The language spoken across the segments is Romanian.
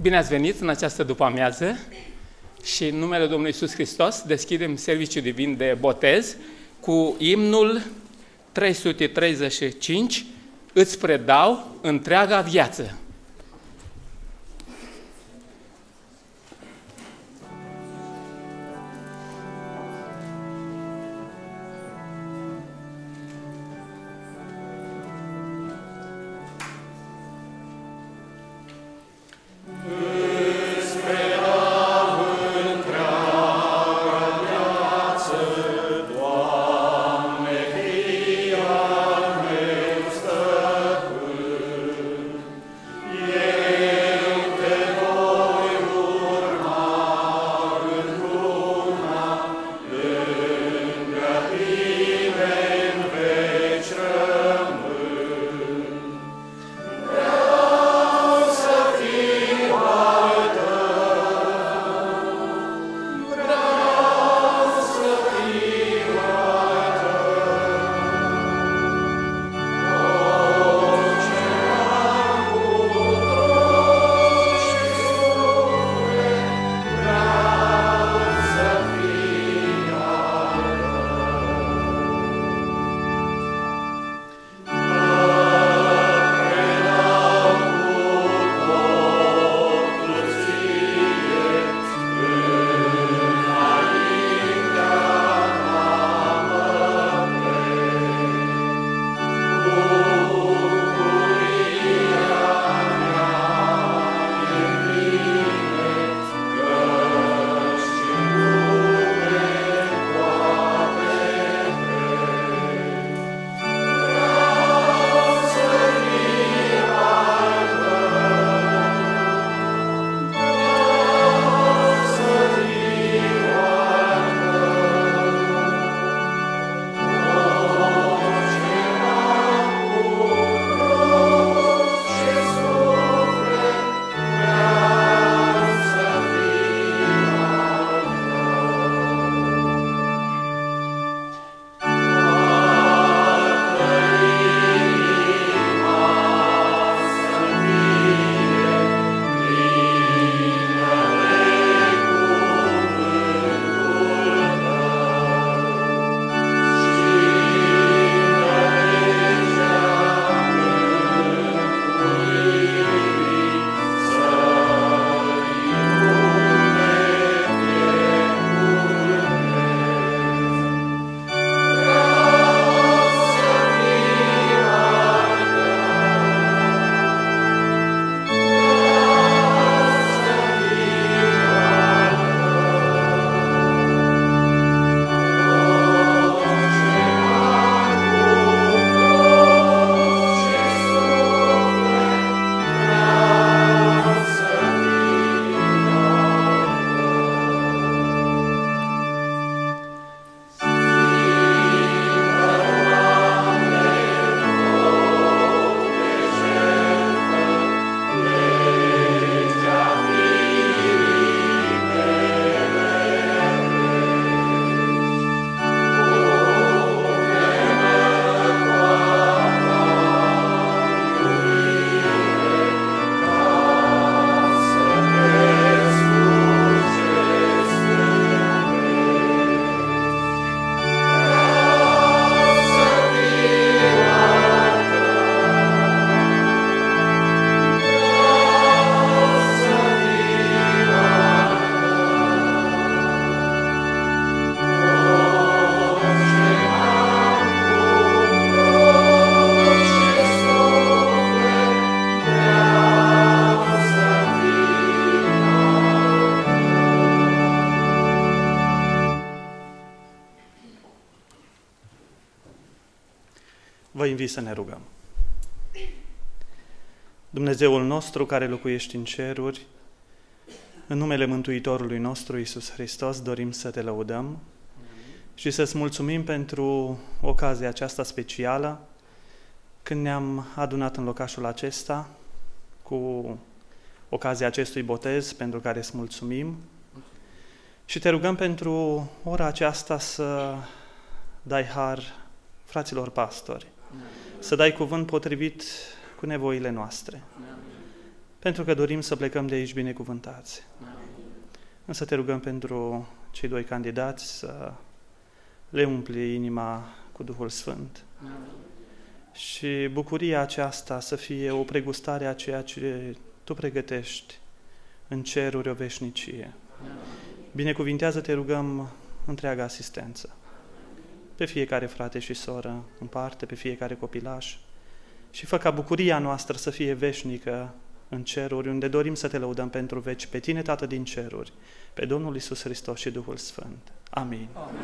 Bine ați venit în această după-amiază și în numele Domnului Iisus Hristos deschidem serviciul divin de botez cu imnul 335, Îți predau întreaga viață. Vă invit să ne rugăm. Dumnezeul nostru care locuiești în ceruri, în numele Mântuitorului nostru Iisus Hristos, dorim să te lăudăm și să-ți mulțumim pentru ocazia aceasta specială, când ne-am adunat în locașul acesta, cu ocazia acestui botez, pentru care îți mulțumim și te rugăm pentru ora aceasta să dai har fraților pastori, să dai cuvânt potrivit cu nevoile noastre. pentru că dorim să plecăm de aici binecuvântați. Însă te rugăm pentru cei doi candidați să le umpli inima cu Duhul Sfânt. Și bucuria aceasta să fie o pregustare a ceea ce Tu pregătești în ceruri o veșnicie. Binecuvintează, te rugăm, întreaga asistență. Pe fiecare frate și soră în parte, pe fiecare copilaș. Și fă ca bucuria noastră să fie veșnică în ceruri, unde dorim să Te lăudăm pentru veci, pe Tine, Tată din ceruri, pe Domnul Iisus Hristos și Duhul Sfânt. Amin. Amin.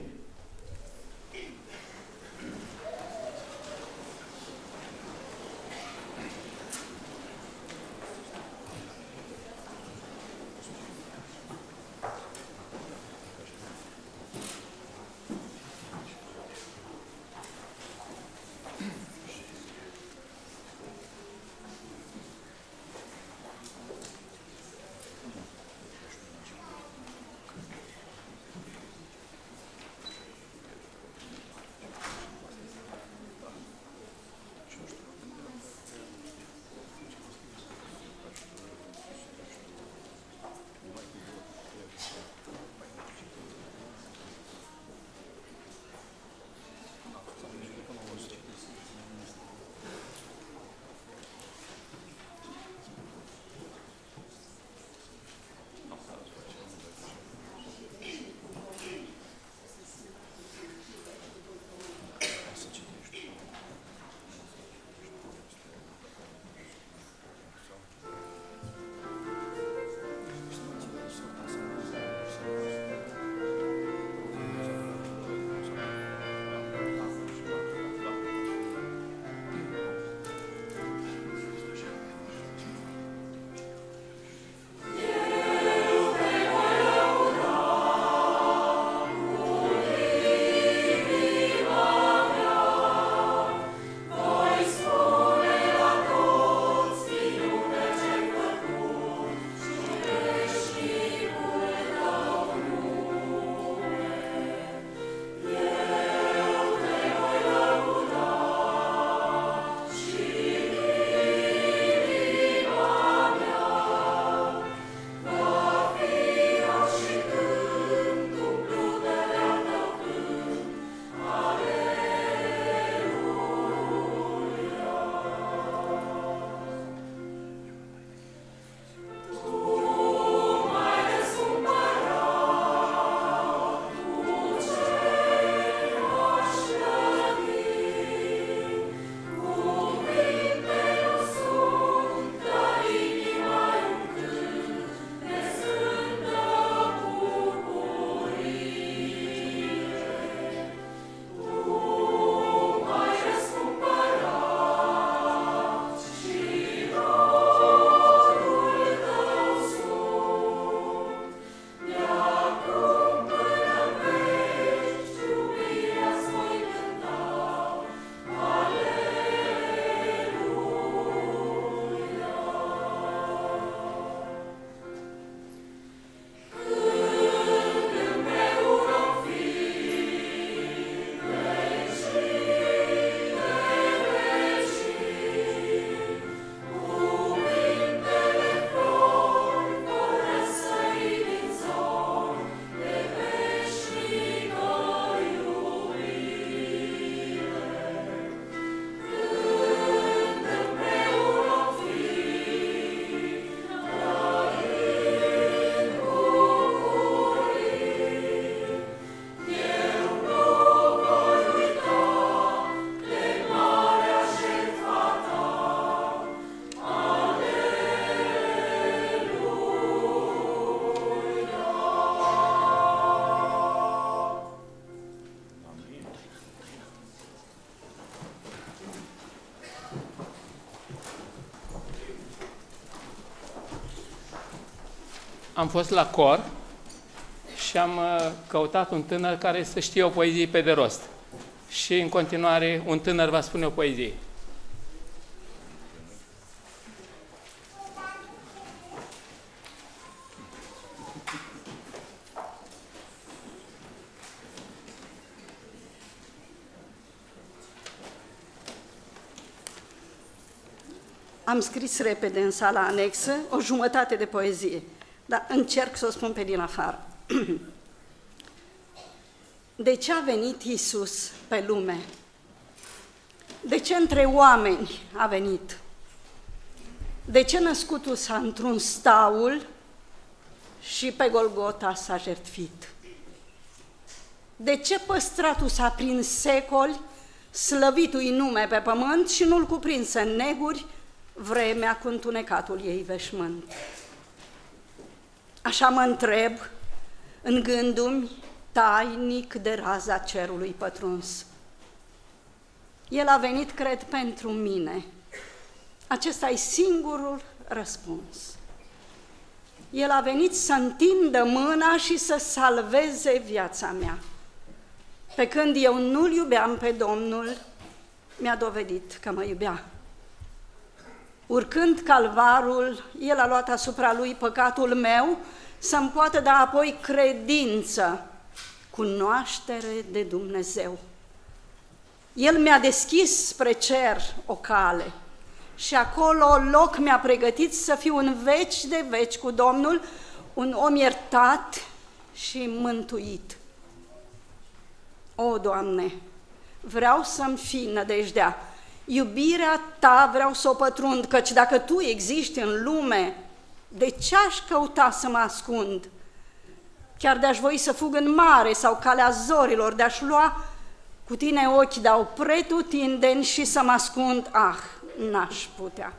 am fost la cor și am căutat un tânăr care să știe o poezie pe de rost. Și în continuare un tânăr va spune o poezie. Am scris repede în sala anexă o jumătate de poezie, dar încerc să o spun pe din afară. De ce a venit Iisus pe lume? De ce între oameni a venit? De ce născutul s-a într-un staul și pe Golgota s-a jertfit? De ce păstratul s-a prins secoli, slăvitul-i nume pe pământ și nu-l cuprinsă în neguri vremea cu întunecatul ei veșmânt? Așa mă întreb în gândul-mi tainic de raza cerului pătruns. El a venit, cred, pentru mine. Acesta e singurul răspuns. El a venit să întindă mâna și să salveze viața mea. Pe când eu nu-L iubeam pe Domnul, mi-a dovedit că mă iubea. Urcând calvarul, El a luat asupra Lui păcatul meu, să-mi poată da apoi credință, cunoaștere de Dumnezeu. El mi-a deschis spre cer o cale și acolo loc mi-a pregătit să fiu în veci de veci cu Domnul, un om iertat și mântuit. O, Doamne, vreau să-mi fii nădejdea, iubirea Ta vreau să o pătrund, căci dacă Tu existi în lume, de ce aș căuta să mă ascund? Chiar de-aș voi să fug în mare sau calea zorilor, de-aș lua cu Tine ochi, dau pretutindeni și să mă ascund, n-aș putea.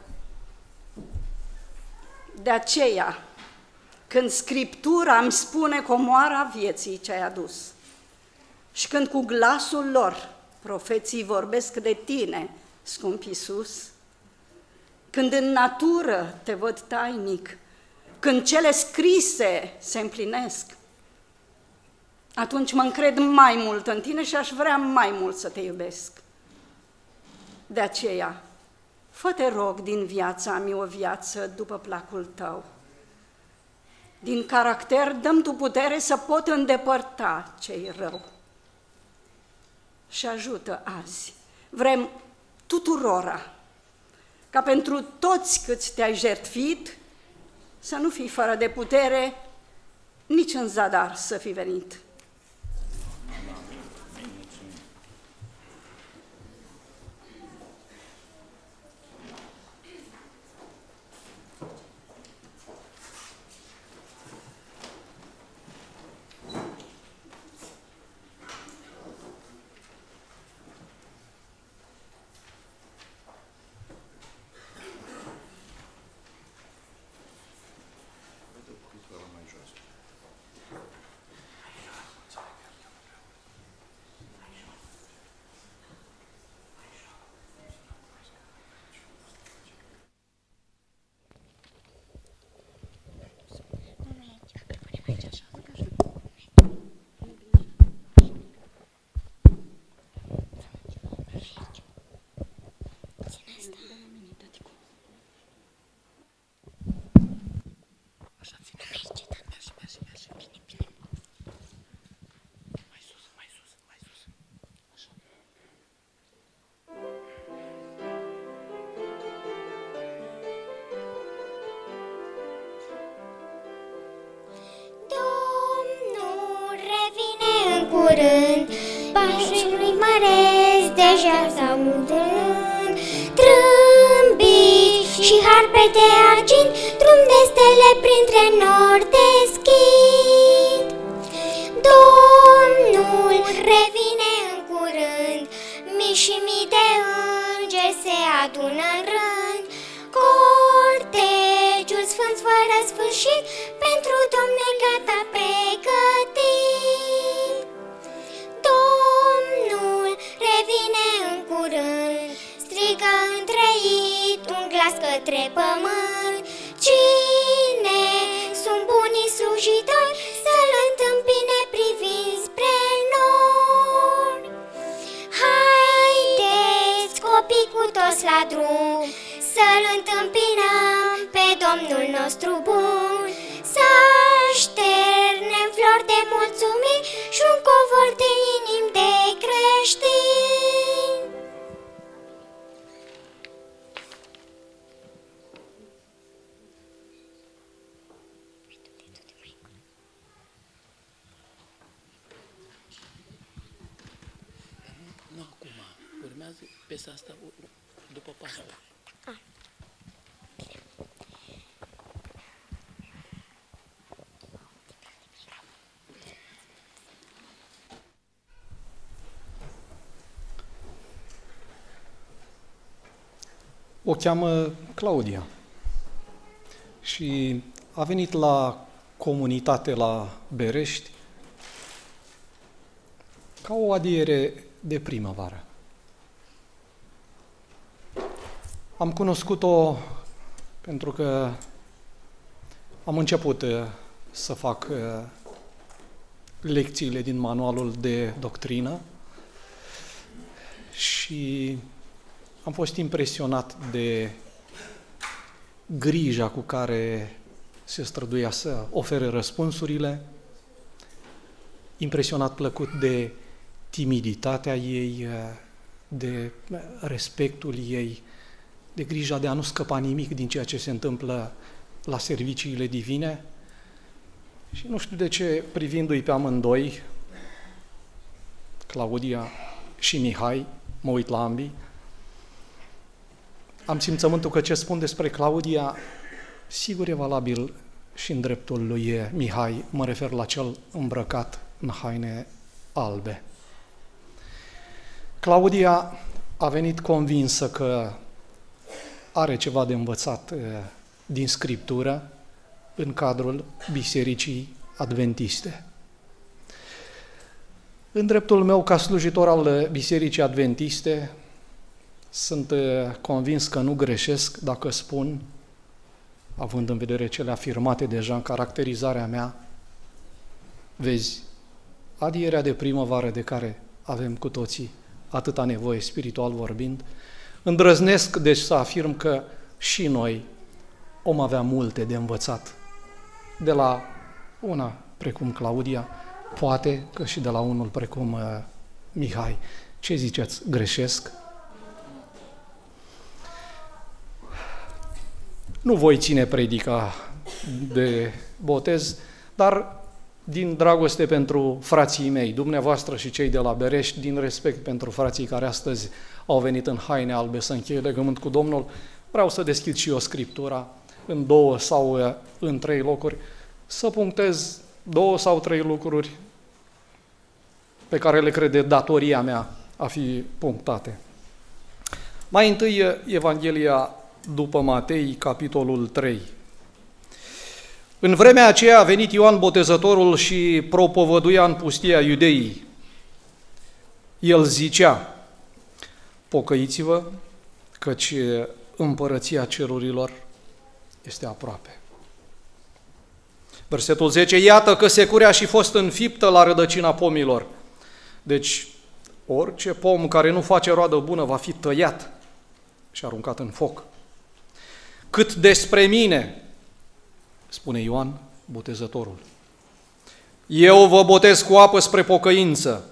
De aceea, când Scriptura îmi spune comoara vieții ce ai adus și când cu glasul lor profeții vorbesc de Tine, scump Iisus, când în natură Te văd tainic, când cele scrise se împlinesc, atunci mă încred mai mult în Tine și aș vrea mai mult să Te iubesc. De aceea, fă-te rog din viața mea o viață după placul Tău. Din caracter dă-mi Tu putere să pot îndepărta ce-i rău. Și ajută azi, vrem tuturora, ca pentru toți câți Te-ai jertfit, să nu fii fără de putere, nici în zadar să fi venit. curând, pașii lui măresc deja s-aud în rând. Trâmbiți și harpe de argint, drum de stele printre nori deschid. Domnul revine în curând, mii și mii de îngeri se adună în rând. Cortegiul sfânt fără sfârșit, pentru Domnul gata pregătit. Domnul revine în curând, strigă întreit un glas către pământ. Cine sunt bunii slujitori, să-L întâmpine privind spre nori. Haideți, copii, cu toți la drum, să-L întâmpinăm pe Domnul nostru bun. Să așternem flori de mulțumiri și un covor de inimi de creștini. Urmează piesa asta după pastor. O cheamă Claudia și a venit la comunitate la Berești ca o adiere de primăvară. Am cunoscut-o pentru că am început să fac lecțiile din manualul de doctrină și am fost impresionat de grija cu care se străduia să ofere răspunsurile, impresionat plăcut de timiditatea ei, de respectul ei, de grija de a nu scăpa nimic din ceea ce se întâmplă la serviciile divine. Și nu știu de ce, privindu-i pe amândoi, Claudia și Mihai, mă uit la ambii, am simțământul că ce spun despre Claudia, sigur e valabil și în dreptul lui Mihai, mă refer la cel îmbrăcat în haine albe. Claudia a venit convinsă că are ceva de învățat din Scriptură în cadrul Bisericii Adventiste. În dreptul meu, ca slujitor al Bisericii Adventiste, sunt convins că nu greșesc dacă spun, având în vedere cele afirmate deja în caracterizarea mea, vezi, adierea de primăvară de care avem cu toții atâta nevoie spiritual vorbind, îndrăznesc deci să afirm că și noi om avea multe de învățat de la una precum Claudia, poate că și de la unul precum Mihai. Ce ziceți? Greșesc? Nu voi ține predica de botez, dar din dragoste pentru frații mei, dumneavoastră și cei de la Berești, din respect pentru frații care astăzi au venit în haine albe să încheie legământ cu Domnul, vreau să deschid și eu Scriptura în 2 sau în 3 locuri, să punctez 2 sau 3 lucruri pe care le crede datoria mea a fi punctate. Mai întâi, Evanghelia după Matei, capitolul 3. În vremea aceea a venit Ioan Botezătorul și propovăduia în pustia Iudeii. El zicea, pocăiți-vă, căci împărăția cerurilor este aproape. Versetul 10, iată că securea și fost înfiptă la rădăcina pomilor. Deci, orice pom care nu face roadă bună va fi tăiat și aruncat în foc. Cât despre mine, spune Ioan Botezătorul, eu vă botez cu apă spre pocăință,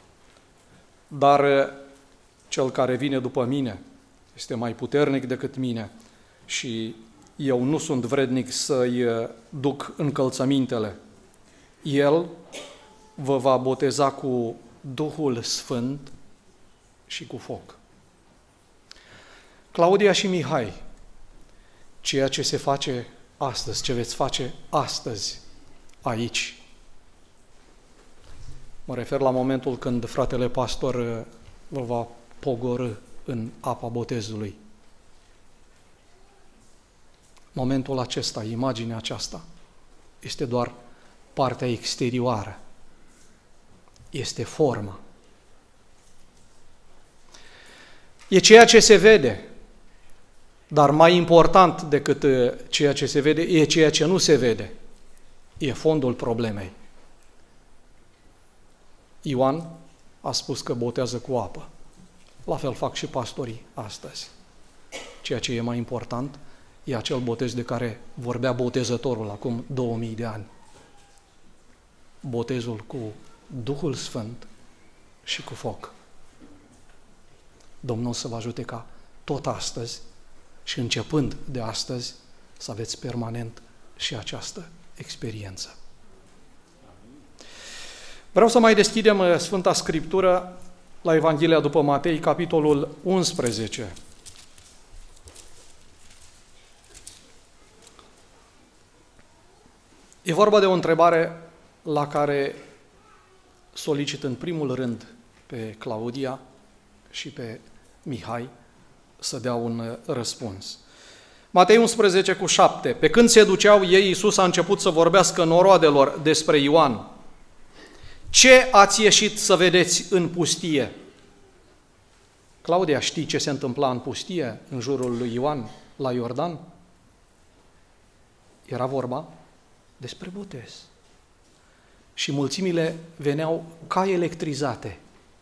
dar cel care vine după mine este mai puternic decât mine și eu nu sunt vrednic să-i duc încălțămintele. El vă va boteza cu Duhul Sfânt și cu foc. Claudia și Mihai, ceea ce se face astăzi, ce veți face astăzi aici, mă refer la momentul când fratele pastor vă va pogorî în apa botezului. Momentul acesta, imaginea aceasta, este doar partea exterioară. Este forma. E ceea ce se vede, dar mai important decât ceea ce se vede, e ceea ce nu se vede. E fondul problemei. Ioan a spus că botează cu apă. La fel fac și pastorii astăzi. Ceea ce e mai important e acel botez de care vorbea Botezătorul acum 2000 de ani. Botezul cu Duhul Sfânt și cu foc. Domnul să vă ajute ca tot astăzi și începând de astăzi să aveți permanent și această experiență. Vreau să mai deschidem Sfânta Scriptură la Evanghelia după Matei, capitolul 11. E vorba de o întrebare la care solicit în primul rând pe Claudia și pe Mihai să dea un răspuns. Matei 11 cu 7. Pe când se duceau ei, Iisus a început să vorbească noroadelor despre Ioan. Ce ați ieșit să vedeți în pustie? Claudia, știi ce se întâmpla în pustie, în jurul lui Ioan, la Iordan? Era vorba despre botez. Și mulțimile veneau ca electrizate.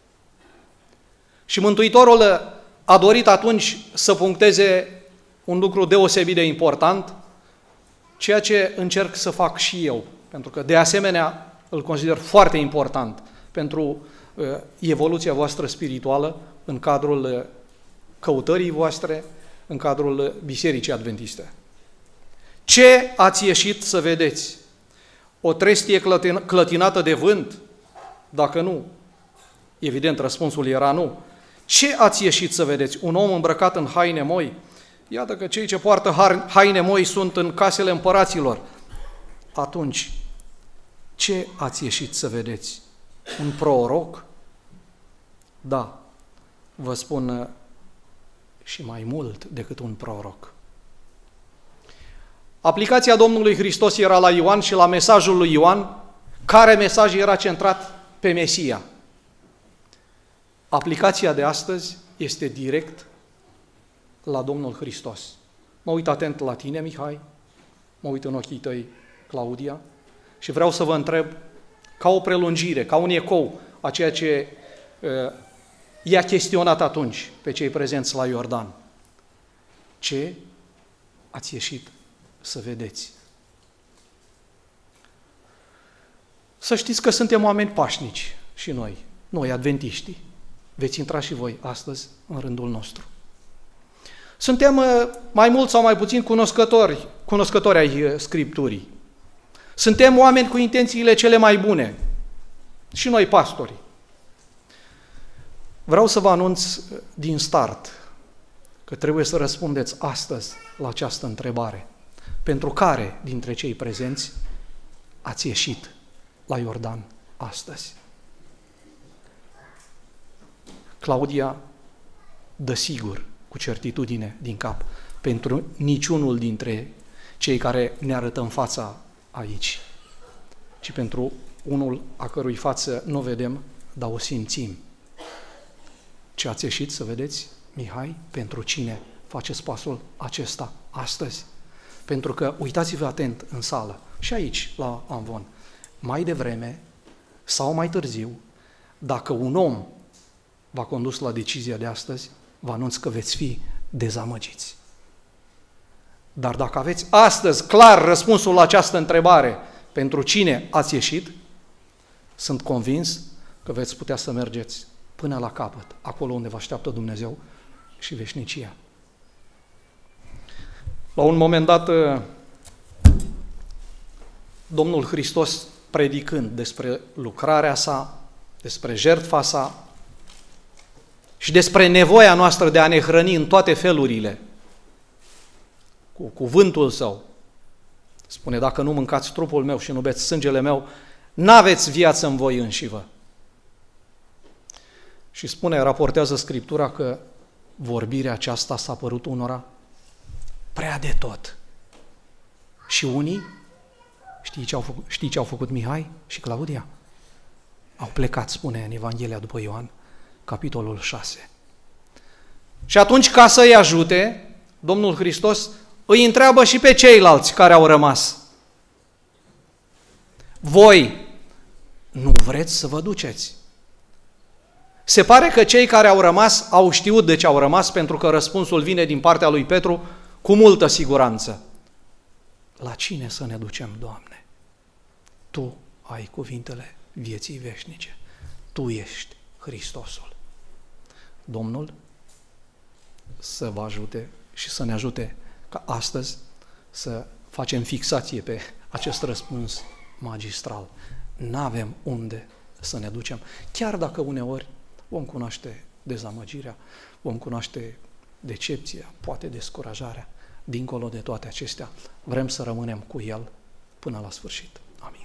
Și Mântuitorul a dorit atunci să puncteze un lucru deosebit de important, ceea ce încerc să fac și eu, pentru că de asemenea îl consider foarte important pentru evoluția voastră spirituală în cadrul căutării voastre, în cadrul Bisericii Adventiste. Ce ați ieșit să vedeți? O trestie clătinată de vânt? Dacă nu, evident răspunsul era nu. Ce ați ieșit să vedeți? Un om îmbrăcat în haine moi? Iată că cei ce poartă haine moi sunt în casele împăraților. Atunci, ce ați ieșit să vedeți? Un proroc? Da, vă spun și mai mult decât un proroc. Aplicația Domnului Hristos era la Ioan și la mesajul lui Ioan, care mesaj era centrat pe Mesia. Aplicația de astăzi este direct la Domnul Hristos. Mă uit atent la tine, Mihai, mă uit în ochii tăi, Claudia, și vreau să vă întreb, ca o prelungire, ca un ecou a ceea ce i-a chestionat atunci pe cei prezenți la Iordan. Ce ați ieșit să vedeți? Să știți că suntem oameni pașnici și noi adventiștii. Veți intra și voi astăzi în rândul nostru. Suntem mai mult sau mai puțin cunoscători ai Scripturii. Suntem oameni cu intențiile cele mai bune. Și noi, pastorii. Vreau să vă anunț din start că trebuie să răspundeți astăzi la această întrebare. Pentru care dintre cei prezenți ați ieșit la Iordan astăzi? Claudia dă sigur, cu certitudine din cap, pentru niciunul dintre cei care ne arătăm fața aici, ci pentru unul a cărui față nu vedem, dar o simțim. Ce ați ieșit să vedeți, Mihai? Pentru cine faceți pasul acesta astăzi? Pentru că, uitați-vă atent în sală, și aici, la Amvon, mai devreme sau mai târziu, dacă un om v-a condus la decizia de astăzi, vă anunț că veți fi dezamăgiți. Dar dacă aveți astăzi clar răspunsul la această întrebare, pentru cine ați ieșit, sunt convins că veți putea să mergeți până la capăt, acolo unde vă așteaptă Dumnezeu și veșnicia. La un moment dat, Domnul Hristos, predicând despre lucrarea sa, despre jertfa sa și despre nevoia noastră de a ne hrăni în toate felurile, cu cuvântul său, spune, dacă nu mâncați trupul meu și nu beți sângele meu, n-aveți viață în voi înșivă. Și spune, raportează Scriptura că vorbirea aceasta s-a părut unora prea de tot. Și unii, știi ce au făcut Mihai și Claudia? Au plecat, spune în Evanghelia după Ioan, capitolul 6. Și atunci, ca să-i ajute, Domnul Hristos îi întreabă și pe ceilalți care au rămas. Voi nu vreți să vă duceți? Se pare că cei care au rămas au știut de ce au rămas, pentru că răspunsul vine din partea lui Petru cu multă siguranță. La cine să ne ducem, Doamne? Tu ai cuvintele vieții veșnice. Tu ești Hristosul. Domnul să vă ajute și să ne ajute ca astăzi să facem fixație pe acest răspuns magistral. N-avem unde să ne ducem, chiar dacă uneori vom cunoaște dezamăgirea, vom cunoaște decepția, poate descurajarea. Dincolo de toate acestea, vrem să rămânem cu El până la sfârșit. Amin.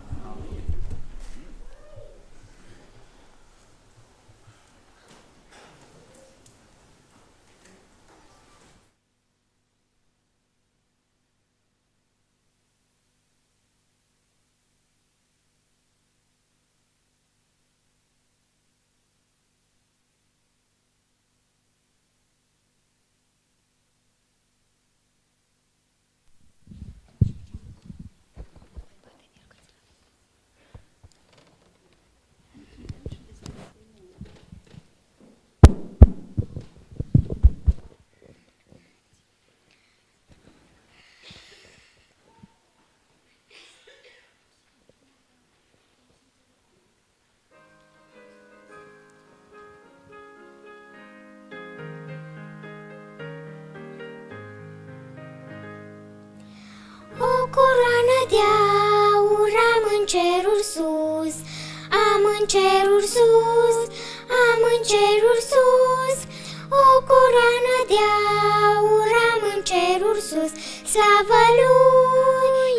O coroană de aur am în ceruri sus, am în ceruri sus, am în ceruri sus. O coroană de aur am în ceruri sus, slavă lui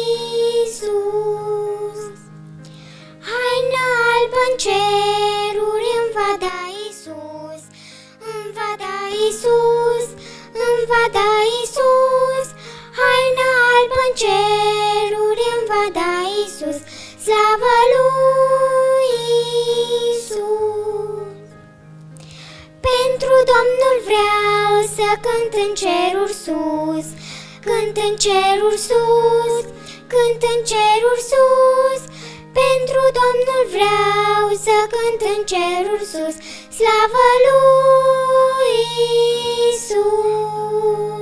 Iisus. Haină albă în ceruri îmi va da Iisus, îmi va da Iisus, îmi va da Iisus. Haina albă în ceruri îmi va da Iisus, slavă lui Iisus. Pentru Domnul vreau să cânt în ceruri sus, cânt în ceruri sus, cânt în ceruri sus. Pentru Domnul vreau să cânt în ceruri sus, slavă lui Iisus.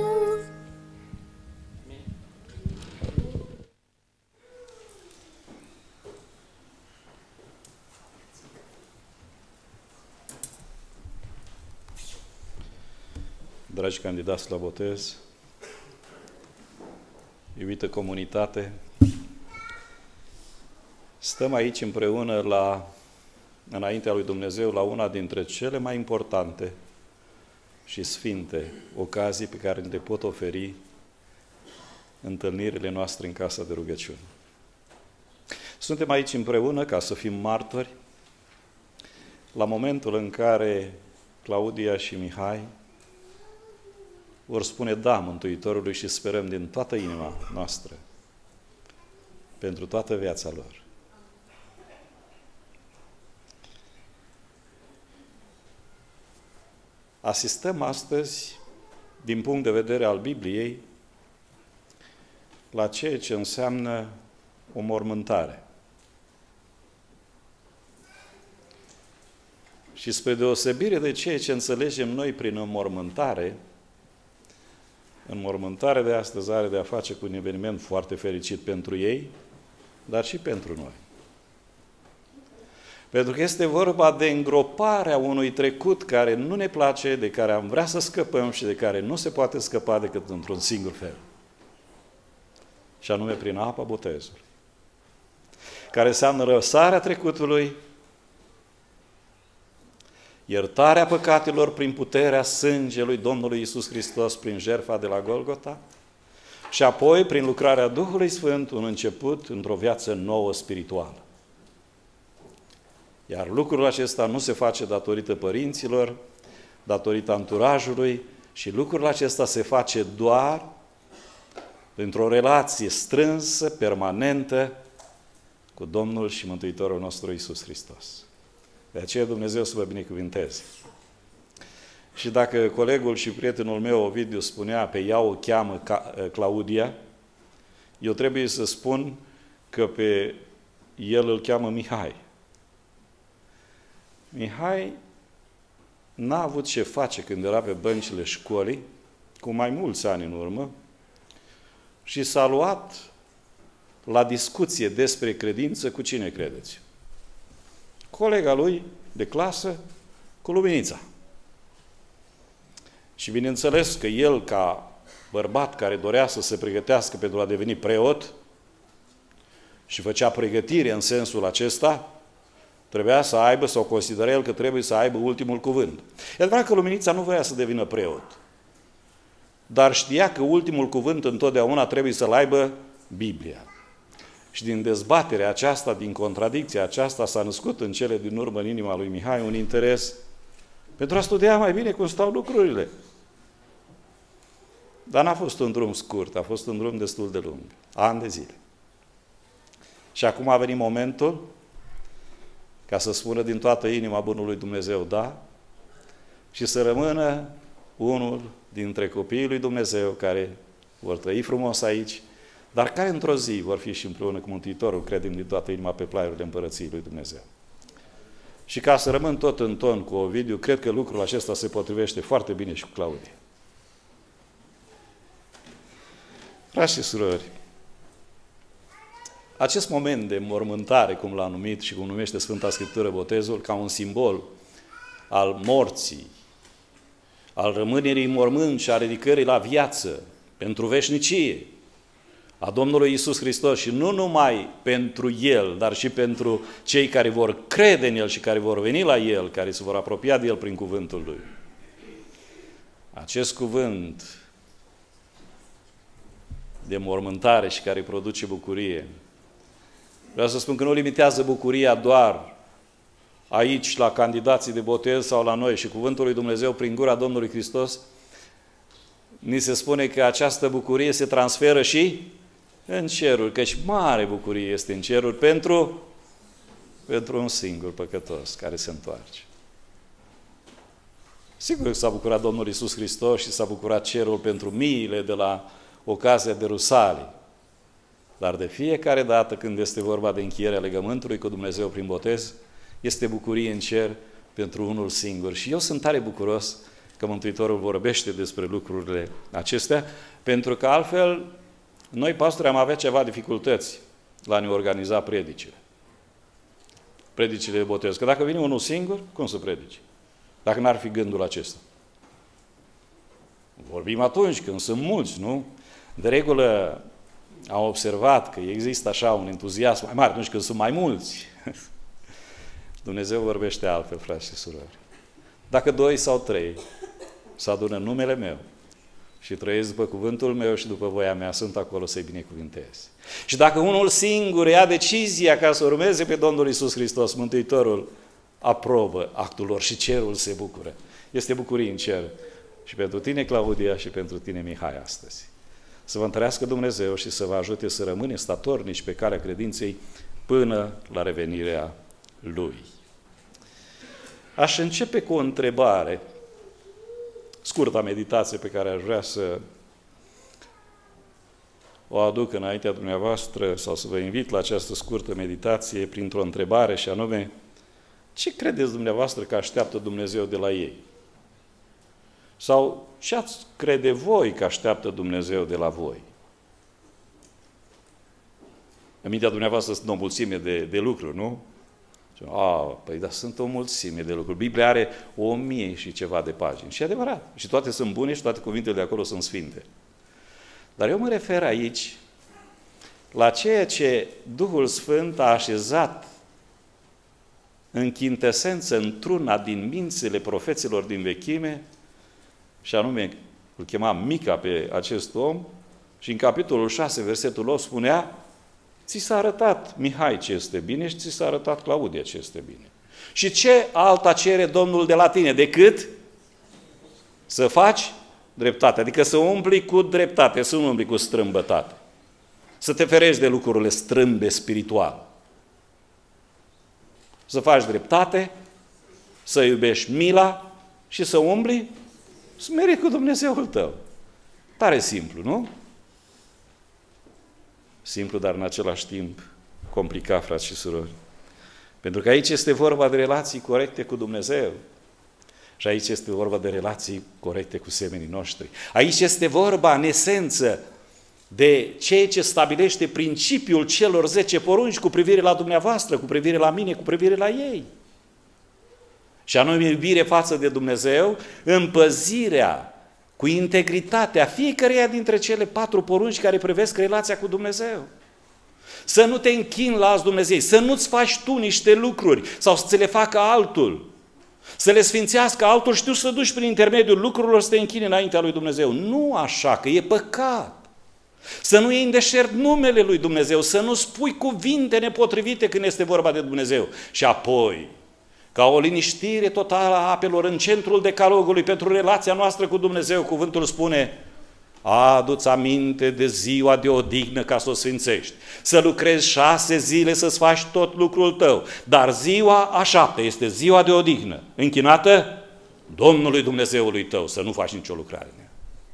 Dragi candidați la botez, iubită comunitate, stăm aici împreună înaintea lui Dumnezeu la una dintre cele mai importante și sfinte ocazii pe care le pot oferi întâlnirile noastre în casa de rugăciune. Suntem aici împreună ca să fim martori la momentul în care Claudia și Mihai vor spune da Mântuitorului și sperăm din toată inima noastră pentru toată viața lor. Asistăm astăzi, din punct de vedere al Bibliei, la ceea ce înseamnă o mormântare. Și spre deosebire de ceea ce înțelegem noi prin înmormântare, înmormântarea de astăzi are de a face cu un eveniment foarte fericit pentru ei, dar și pentru noi. Pentru că este vorba de îngroparea unui trecut care nu ne place, de care am vrea să scăpăm și de care nu se poate scăpa decât într-un singur fel. Și anume prin apa botezului, care înseamnă răsarea trecutului, iertarea păcatelor prin puterea sângelui Domnului Iisus Hristos prin jertfa de la Golgota și apoi prin lucrarea Duhului Sfânt un început într-o viață nouă spirituală. Iar lucrul acesta nu se face datorită părinților, datorită anturajului și lucrul acesta se face doar într-o relație strânsă, permanentă cu Domnul și Mântuitorul nostru Iisus Hristos. De aceea Dumnezeu să vă binecuvinteze. Și dacă colegul și prietenul meu Ovidiu spunea pe ea o cheamă Claudia, eu trebuie să spun că pe el îl cheamă Mihai. Mihai n-a avut ce face când era pe băncile școlii, cu mai mulți ani în urmă, și s-a luat la discuție despre credință cu cine credeți? Colega lui de clasă cu Luminița. Și bineînțeles că el, ca bărbat care dorea să se pregătească pentru a deveni preot și făcea pregătire în sensul acesta, Trebuia să aibă, sau considera el că trebuie să aibă ultimul cuvânt. E adevărat că Luminița nu voia să devină preot, dar știa că ultimul cuvânt întotdeauna trebuie să-l aibă Biblia. Și din dezbaterea aceasta, din contradicția aceasta, s-a născut în cele din urmă în inima lui Mihai un interes pentru a studia mai bine cum stau lucrurile. Dar n-a fost un drum scurt, a fost un drum destul de lung, ani de zile. Și acum a venit momentul ca să spună din toată inima bunului Dumnezeu da și să rămână unul dintre copiii lui Dumnezeu care vor trăi frumos aici, dar care într-o zi vor fi și împreună cu Mântuitorul, credem din toată inima, pe plaiurile Împărăției lui Dumnezeu. Și ca să rămân tot în ton cu Ovidiu, cred că lucrul acesta se potrivește foarte bine și cu Claudia. Frați și surori, acest moment de mormântare, cum l-a numit și cum numește Sfânta Scriptură botezul, ca un simbol al morții, al rămânerii în mormânt și a ridicării la viață pentru veșnicie a Domnului Iisus Hristos și nu numai pentru El, dar și pentru cei care vor crede în El și care vor veni la El, care se vor apropia de El prin cuvântul Lui. Acest cuvânt de mormântare și care produce bucurie, vreau să spun că nu limitează bucuria doar aici, la candidații de botez sau la noi, și cuvântul lui Dumnezeu prin gura Domnului Hristos ni se spune că această bucurie se transferă și în ceruri, căci mare bucurie este în ceruri pentru un singur păcătos care se întoarce. Sigur că s-a bucurat Domnul Iisus Hristos și s-a bucurat cerul pentru miile de la ocazia de Rusalii. Dar de fiecare dată când este vorba de încheierea legământului cu Dumnezeu prin botez, este bucurie în cer pentru unul singur. Și eu sunt tare bucuros că Mântuitorul vorbește despre lucrurile acestea, pentru că altfel noi, pastori, am avea ceva dificultăți la a ne organiza predicile. Predicile de botez. Că dacă vine unul singur, cum să predici? Dacă n-ar fi gândul acesta. Vorbim atunci când sunt mulți, nu? De regulă am observat că există așa un entuziasm mai mare atunci când sunt mai mulți. Dumnezeu vorbește altfel, frați și surori. Dacă 2 sau 3 se adună în numele meu și trăiesc după cuvântul meu și după voia mea, sunt acolo să-i binecuvântez. Și dacă unul singur ia decizia ca să urmeze pe Domnul Iisus Hristos, Mântuitorul aprobă actul lor și cerul se bucură. Este bucurie în cer și pentru tine, Claudia, și pentru tine, Mihai, astăzi. Să vă întărească Dumnezeu și să vă ajute să rămâneți statornici pe calea credinței până la revenirea Lui. Aș începe cu o întrebare, scurta meditație pe care aș vrea să o aduc înaintea dumneavoastră sau să vă invit la această scurtă meditație printr-o întrebare, și anume: ce credeți dumneavoastră că așteaptă Dumnezeu de la ei? Sau ce ați crede voi că așteaptă Dumnezeu de la voi? În mintea dumneavoastră sunt o mulțime de lucruri, nu? Păi da, sunt o mulțime de lucruri. Biblia are 1000 și ceva de pagini. Și e adevărat. Și toate sunt bune și toate cuvintele de acolo sunt sfinte. Dar eu mă refer aici la ceea ce Duhul Sfânt a așezat în chintesență într-una din mințile profeților din vechime, și anume îl chema Mica pe acest om, și în capitolul 6, versetul 8 spunea: ți s-a arătat, Mihai, ce este bine și ți s-a arătat, Claudia, ce este bine. Și ce alta cere Domnul de la tine decât să faci dreptate, adică să umbli cu dreptate, să nu umbli cu strâmbătate. Să te ferești de lucrurile strâmbe spiritual. Să faci dreptate, să iubești mila și să umbli smerit cu Dumnezeul tău. Tare simplu, nu? Simplu, dar în același timp complicat, frați și surori. Pentru că aici este vorba de relații corecte cu Dumnezeu. Și aici este vorba de relații corecte cu semenii noștri. Aici este vorba, în esență, de ceea ce stabilește principiul celor 10 porunci cu privire la dumneavoastră, cu privire la mine, cu privire la ei. Și anume iubire față de Dumnezeu, împăzirea cu integritatea fiecăreia dintre cele 4 porunci care privesc relația cu Dumnezeu. Să nu te închini la alți Dumnezei, să nu-ți faci tu niște lucruri sau să ți le facă altul. Să le sfințească altul și tu să duci prin intermediul lucrurilor să te închini înaintea lui Dumnezeu. Nu așa, că e păcat. Să nu iei în deșert numele lui Dumnezeu, să nu spui cuvinte nepotrivite când este vorba de Dumnezeu. Și apoi, ca o liniștire totală a apelor în centrul decalogului pentru relația noastră cu Dumnezeu, cuvântul spune: adu-ți aminte de ziua de odihnă ca să o sfințești. Să lucrezi 6 zile să-ți faci tot lucrul tău. Dar ziua a 7 este ziua de odihnă, închinată Domnului Dumnezeului tău, să nu faci nicio lucrare în ea.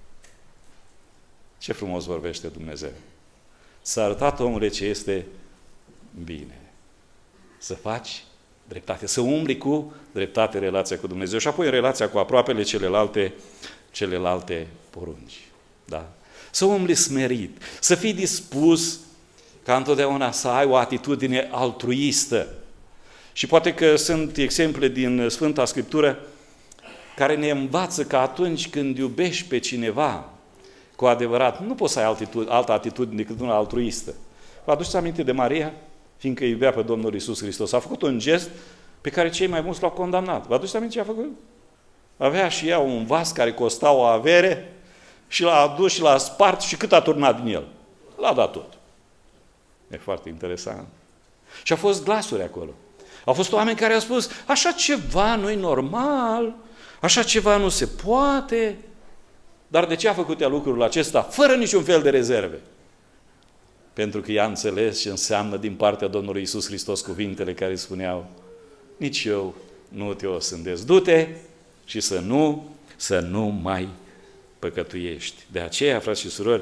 Ce frumos vorbește Dumnezeu! S-a arătat omului ce este bine. Să faci dreptate, să umbli cu dreptate relația cu Dumnezeu și apoi în relația cu aproapele celelalte porunci. Da? Să umbli smerit, să fii dispus ca întotdeauna să ai o atitudine altruistă. Și poate că sunt exemple din Sfânta Scriptură care ne învață că atunci când iubești pe cineva cu adevărat, nu poți să ai altă atitudine decât una altruistă. Vă aduceți aminte de Maria? Fiindcă iubea pe Domnul Iisus Hristos. A făcut un gest pe care cei mai mulți l-au condamnat. Vă aduceți aminte ce a făcut? Avea și ea un vas care costa o avere și l-a adus și l-a spart și cât a turnat din el? L-a dat tot. E foarte interesant. Și au fost glasuri acolo. Au fost oameni care au spus: așa ceva nu e normal, așa ceva nu se poate. Dar de ce a făcut ea lucrul acesta fără niciun fel de rezerve? Pentru că ea a înțeles ce înseamnă din partea Domnului Iisus Hristos cuvintele care spuneau: nici eu nu te osândesc. Du-te și să nu mai păcătuiești. De aceea, frați și surori,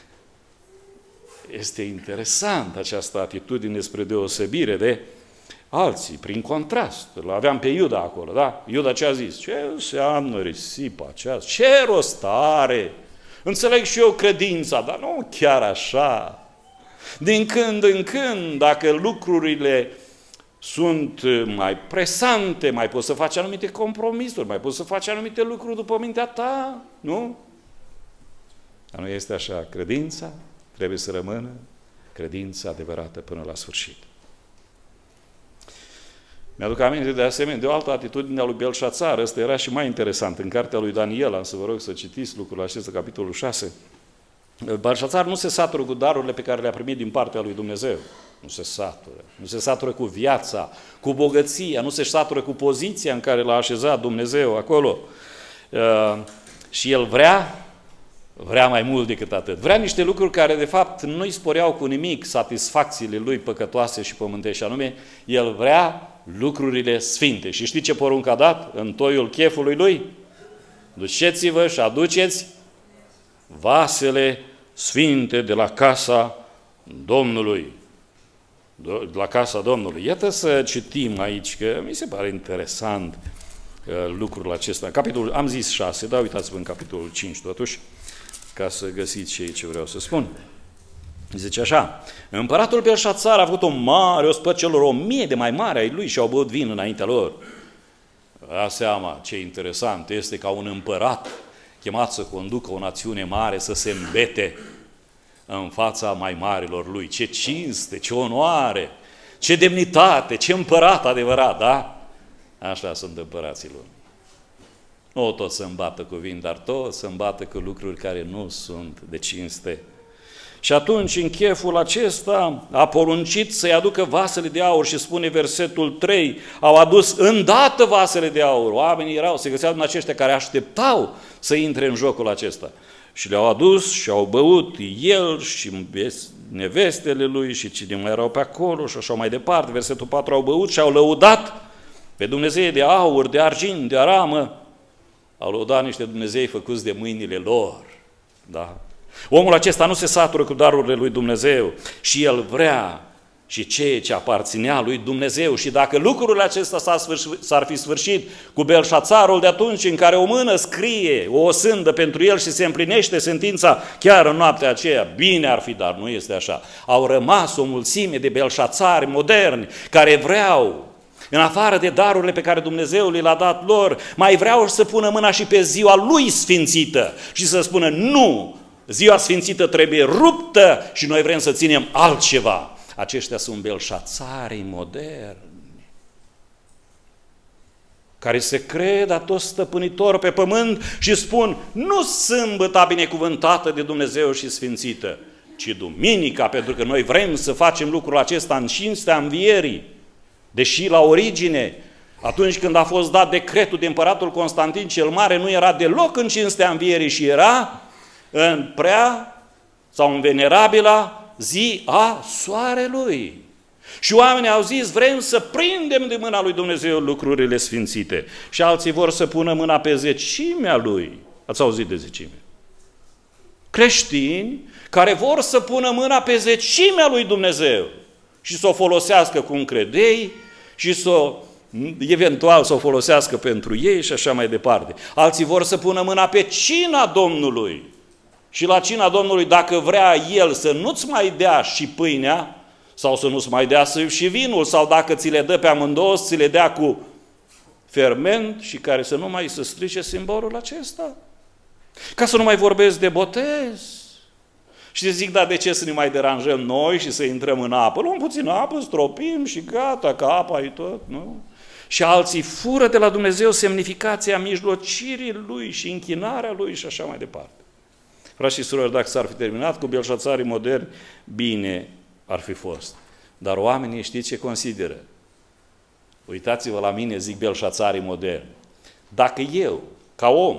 este interesant această atitudine spre deosebire de alții, prin contrast. Îl aveam pe Iuda acolo, da? Iuda ce a zis? Ce înseamnă risipa aceasta? Ce rost are? Înțeleg și eu credința, dar nu chiar așa. Din când în când, dacă lucrurile sunt mai presante, mai poți să faci anumite compromisuri, mai poți să faci anumite lucruri după mintea ta, nu? Dar nu este așa. Credința trebuie să rămână credința adevărată până la sfârșit. Mi-aduc aminte de asemenea de o altă atitudine a lui Belșațar. Ăsta era și mai interesant. În cartea lui Daniel, am să vă rog să citiți lucrul acesta, capitolul 6. Belșațar nu se satură cu darurile pe care le-a primit din partea lui Dumnezeu. Nu se satură. Nu se satură cu viața, cu bogăția, nu se satură cu poziția în care l-a așezat Dumnezeu acolo. Și el vrea mai mult decât atât. Vrea niște lucruri care, de fapt, nu îi sporeau cu nimic satisfacțiile lui păcătoase și pământești, anume, el vrea lucrurile sfinte. Și știți ce poruncă a dat în toiul chefului lui? Duceți-vă și aduceți vasele sfinte de la casa Domnului. De la casa Domnului. Iată să citim aici, că mi se pare interesant lucrul acesta. Capitolul, am zis 6, dar uitați-vă în capitolul 5 totuși, ca să găsiți ce vreau să spun. Zice așa: împăratul Belșațar a avut o mare ospăț celor 1000 de mai mari ai lui și au băut vin înaintea lor. Da seama ce interesant este ca un împărat chemat să conducă o națiune mare să se îmbete în fața mai marilor lui. Ce cinste, ce onoare, ce demnitate, ce împărat adevărat, da? Așa sunt împărații lui. Nu tot să îmbată cu vin, dar tot să îmbată cu lucruri care nu sunt de cinste. Și atunci, în cheful acesta, a poruncit să-i aducă vasele de aur și spune versetul 3, au adus îndată vasele de aur. Oamenii se găseau din aceștia care așteptau să intre în jocul acesta. Și le-au adus și au băut el și nevestele lui și cine mai erau pe acolo și așa mai departe. Versetul 4, au băut și au lăudat pe Dumnezei de aur, de argint, de aramă. Au lăudat niște Dumnezei făcuți de mâinile lor. Da? Omul acesta nu se satură cu darurile lui Dumnezeu și el vrea și ceea ce aparținea lui Dumnezeu. Și dacă lucrurile acestea s-ar fi sfârșit cu Belșațarul de atunci, în care o mână scrie o osândă pentru el și se împlinește sentința chiar în noaptea aceea, bine ar fi, dar nu este așa. Au rămas o mulțime de Belșațari moderni care vreau, în afară de darurile pe care Dumnezeu le-a dat lor, mai vreau să pună mâna și pe ziua lui sfințită și să spună: nu, ziua sfințită trebuie ruptă și noi vrem să ținem altceva. Aceștia sunt belșațarii moderni, care se cred atos stăpânitor pe pământ și spun, nu sâmbăta binecuvântată de Dumnezeu și sfințită, ci duminica, pentru că noi vrem să facem lucrul acesta în cinstea învierii. Deși la origine, atunci când a fost dat decretul de împăratul Constantin cel Mare, nu era deloc în cinstea învierii și era în prea sau în venerabila zi a soarelui. Și oamenii au zis, vrem să prindem de mâna lui Dumnezeu lucrurile sfințite. Și alții vor să pună mâna pe zecimea lui. Ați auzit de zecime? Creștini care vor să pună mâna pe zecimea lui Dumnezeu și să o folosească cum credei și eventual să o folosească pentru ei și așa mai departe. Alții vor să pună mâna pe cina Domnului. Și la cina Domnului, dacă vrea El să nu-ți mai dea și pâinea, sau să nu-ți mai dea și vinul, sau dacă ți le dă pe amândouă, ți le dea cu ferment și care să nu mai se strice simbolul acesta. Ca să nu mai vorbesc de botez. Și zic, da, de ce să ne mai deranjăm noi și să intrăm în apă? Luăm puțin apă, stropim și gata, că apa e tot, nu? Și alții fură de la Dumnezeu semnificația mijlocirii Lui și închinarea Lui și așa mai departe. Frați și surori, dacă s-ar fi terminat cu belșațarii moderni, bine ar fi fost. Dar oamenii știți ce consideră? Uitați-vă la mine, zic belșațarii moderni. Dacă eu, ca om,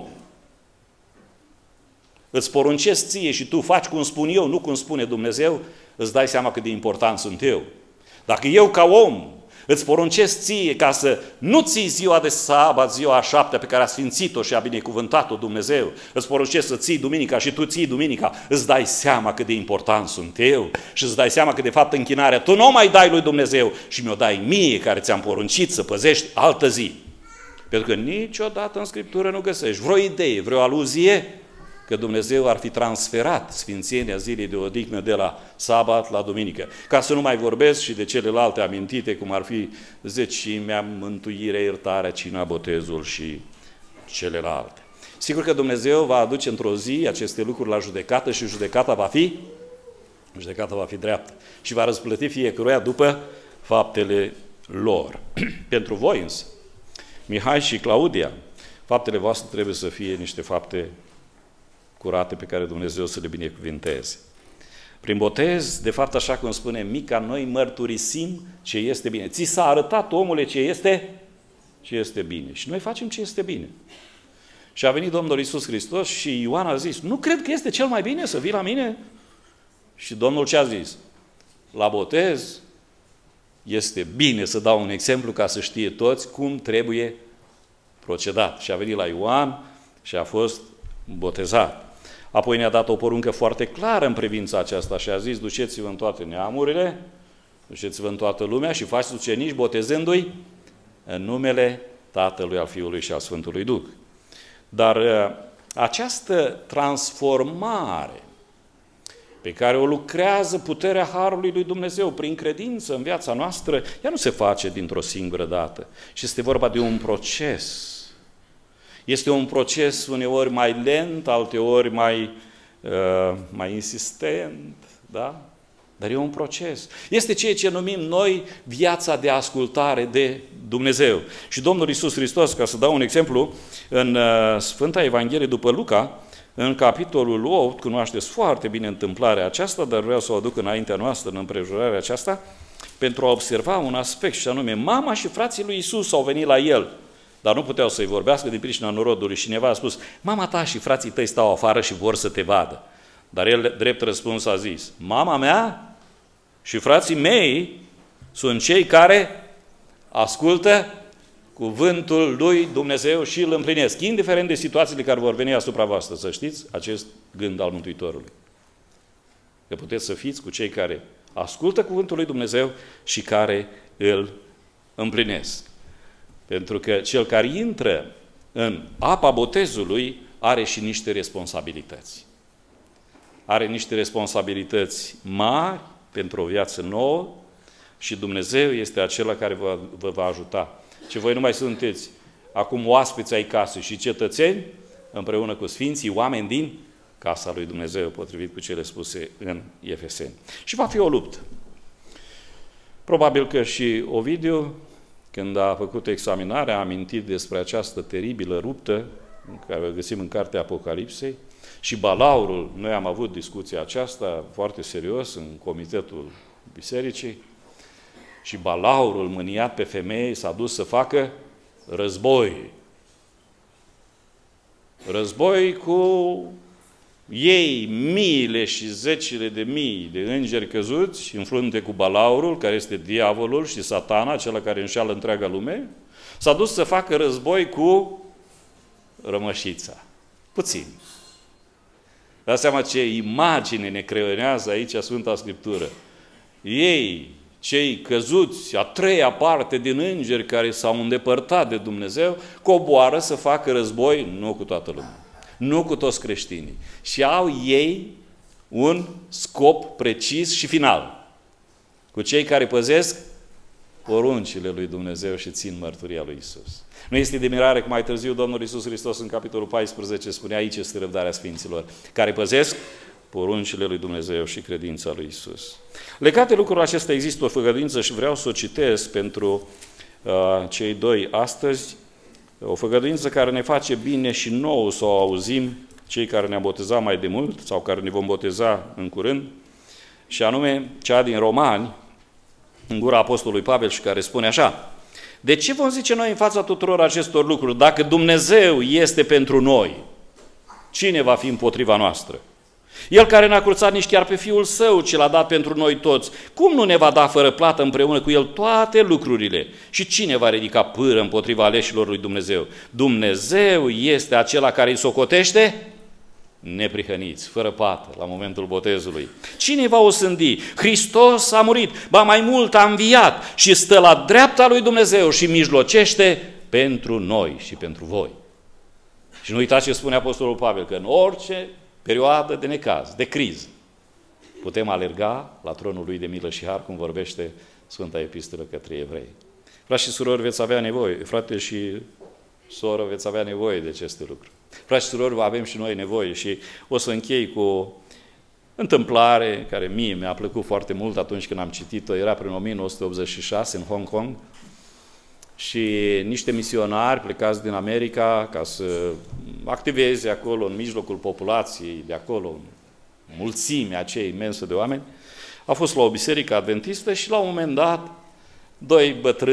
îți poruncesc ție și tu faci cum spun eu, nu cum spune Dumnezeu, îți dai seama cât de important sunt eu. Dacă eu, ca om, îți poruncesc ție ca să nu ții ziua de sabat, ziua a șaptea pe care a sfințit-o și a binecuvântat-o Dumnezeu, îți poruncesc să ții duminica și tu ții duminica, îți dai seama cât de important sunt eu și îți dai seama că de fapt închinarea tu nu o mai dai lui Dumnezeu și mi-o dai mie care ți-am poruncit să păzești altă zi. Pentru că niciodată în Scriptură nu găsești vreo idee, vreo aluzie că Dumnezeu ar fi transferat sfințenia zilei de odihnă de la sabat la duminică. Ca să nu mai vorbesc și de celelalte amintite, cum ar fi zecimea, mântuirea, iertarea, cina, botezul și celelalte. Sigur că Dumnezeu va aduce într-o zi aceste lucruri la judecată și judecata va fi dreaptă și va răsplăti fiecăruia după faptele lor. Pentru voi însă, Mihai și Claudia, faptele voastre trebuie să fie niște fapte curate pe care Dumnezeu să le binecuvinteze. Prin botez, de fapt, așa cum spune Mica, noi mărturisim ce este bine. Ți s-a arătat, omule, ce este bine. Și noi facem ce este bine. Și a venit Domnul Iisus Hristos și Ioan a zis, nu cred că este cel mai bine să vii la mine? Și Domnul ce a zis? La botez este bine să dau un exemplu ca să știe toți cum trebuie procedat. Și a venit la Ioan și a fost botezat. Apoi ne-a dat o poruncă foarte clară în privința aceasta și a zis, duceți-vă în toate neamurile, duceți-vă în toată lumea și faceți ucenici botezându-i în numele Tatălui, al Fiului și al Sfântului Duh. Dar această transformare pe care o lucrează puterea Harului lui Dumnezeu prin credință în viața noastră, ea nu se face dintr-o singură dată. Și este vorba de un proces. Este un proces uneori mai lent, alteori mai insistent, da? Dar e un proces. Este ceea ce numim noi viața de ascultare de Dumnezeu. Și Domnul Iisus Hristos, ca să dau un exemplu, în Sfânta Evanghelie după Luca, în capitolul 8, cunoașteți foarte bine întâmplarea aceasta, dar vreau să o aduc înaintea noastră, în împrejurarea aceasta, pentru a observa un aspect, și anume, mama și frații lui Iisus au venit la el, dar nu puteau să-i vorbească din pricina norodului și cineva a spus, mama ta și frații tăi stau afară și vor să te vadă. Dar el, drept răspuns, a zis, mama mea și frații mei sunt cei care ascultă cuvântul lui Dumnezeu și îl împlinesc, indiferent de situațiile care vor veni asupra voastră, să știți acest gând al Mântuitorului. Că puteți să fiți cu cei care ascultă cuvântul lui Dumnezeu și care îl împlinesc. Pentru că cel care intră în apa botezului are și niște responsabilități. Are niște responsabilități mari pentru o viață nouă și Dumnezeu este acela care vă va ajuta. Și voi nu mai sunteți acum oaspeți ai casei și cetățeni împreună cu sfinții, oameni din casa lui Dumnezeu, potrivit cu cele spuse în Efeseni. Și va fi o luptă. Probabil că și Ovidiu, când a făcut examinarea, a amintit despre această teribilă ruptă, care o găsim în cartea Apocalipsei, și balaurul, noi am avut discuția aceasta foarte serios în comitetul bisericii, și balaurul mâniat pe femei s-a dus să facă război. Război cu ei, miile și zecile de mii de îngeri căzuți, în frunte cu balaurul, care este diavolul și satana, acela care înșeală întreaga lume, s-a dus să facă război cu rămășița. Puțin. Dați seama ce imagine ne creionează aici Sfânta Scriptură. Ei, cei căzuți, a treia parte din îngeri care s-au îndepărtat de Dumnezeu, coboară să facă război, nu cu toată lumea, nu cu toți creștinii. Și au ei un scop precis și final. Cu cei care păzesc poruncile lui Dumnezeu și țin mărturia lui Isus. Nu este de mirare că mai târziu Domnul Iisus Hristos în capitolul 14 spune: aici este răbdarea Sfinților, care păzesc poruncile lui Dumnezeu și credința lui Isus. Legat de lucrul acesta există o făgăduință și vreau să o citesc pentru cei doi astăzi, o făgăduință care ne face bine și nouă să o auzim, cei care ne-am botezat mai de mult sau care ne vom boteza în curând, și anume cea din Romani, în gura Apostolului Pavel, și care spune așa: de ce vom zice noi în fața tuturor acestor lucruri? Dacă Dumnezeu este pentru noi, cine va fi împotriva noastră? El care n-a curățat nici chiar pe Fiul Său, ce l-a dat pentru noi toți, cum nu ne va da fără plată împreună cu El toate lucrurile? Și cine va ridica pâră împotriva aleșilor lui Dumnezeu? Dumnezeu este acela care îi socotește neprihăniți, fără pată, la momentul botezului. Cine va osândi? Hristos a murit, ba mai mult a înviat și stă la dreapta lui Dumnezeu și mijlocește pentru noi și pentru voi. Și nu uitați ce spune Apostolul Pavel, că în orice perioadă de necaz, de criză, putem alerga la tronul lui de milă și har, cum vorbește Sfânta Epistolă către Evrei. Frați și surori, veți avea nevoie, frate și soră, veți avea nevoie de aceste lucruri. Frați și surori, avem și noi nevoie și o să închei cu o întâmplare care mie mi-a plăcut foarte mult atunci când am citit-o. Era prin 1986 în Hong Kong și niște misionari plecați din America ca să activeze acolo în mijlocul populației de acolo, mulțimea aceea imensă de oameni, au fost la o biserică adventistă și la un moment dat doi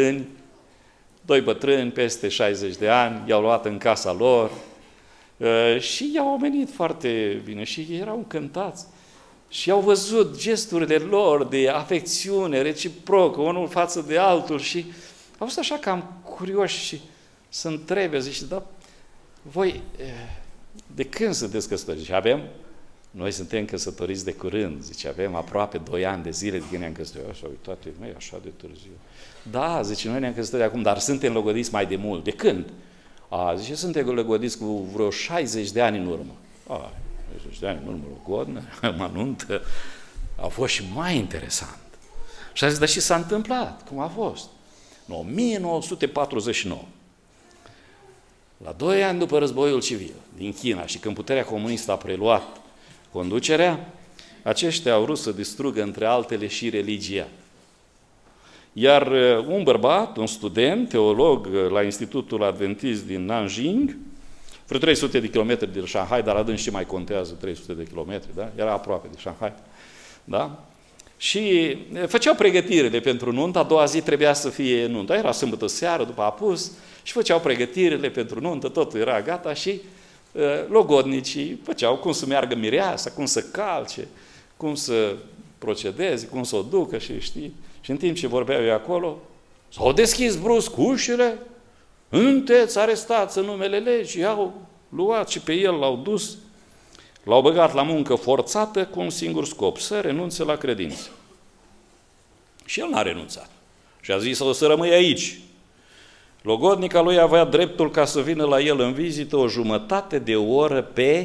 bătrâni peste 60 de ani i-au luat în casa lor și i-au omenit foarte bine și erau încântați și au văzut gesturile lor de afecțiune reciprocă, unul față de altul și au fost așa cam curioși și să întrebe, zice, da, voi de când sunteți căsătoriți? Și avem, noi suntem căsătoriți de curând, zice, avem aproape 2 ani de zile de când ne-am căsătorit. Așa, uitați, nu e așa de târziu. Da, zice, noi ne-am căsătorit acum, dar suntem logodiți mai de mult. De când? Zice, suntem logodiți cu vreo 60 de ani în urmă. 60 de ani în urmă, logodnă, mă nuntă. A fost și mai interesant. Și a zis, dar și s-a întâmplat, cum a fost? În 1949, la 2 ani după războiul civil din China și când puterea comunistă a preluat conducerea, aceștia au vrut să distrugă între altele și religia. Iar un bărbat, un student, teolog la Institutul Adventist din Nanjing, vreo 300 de kilometri de Shanghai, dar adânc ce mai contează 300 de kilometri, da? Era aproape de Shanghai, da? Și făceau pregătirile pentru nuntă, a doua zi trebuia să fie nunta. Era sâmbătă seară, după apus, și făceau pregătirile pentru nuntă, totul era gata și logodnicii făceau cum să meargă mireasa, cum să calce, cum să procedeze, cum să o ducă și știi. Și în timp ce vorbeau eu acolo, s-au deschis brusc ușile, sunteți arestați în numele legii, i-au luat și pe el l-au dus, l-au băgat la muncă forțată cu un singur scop, să renunțe la credință. Și el n-a renunțat. Și a zis să rămâi aici. Logodnica lui avea dreptul ca să vină la el în vizită o jumătate de oră pe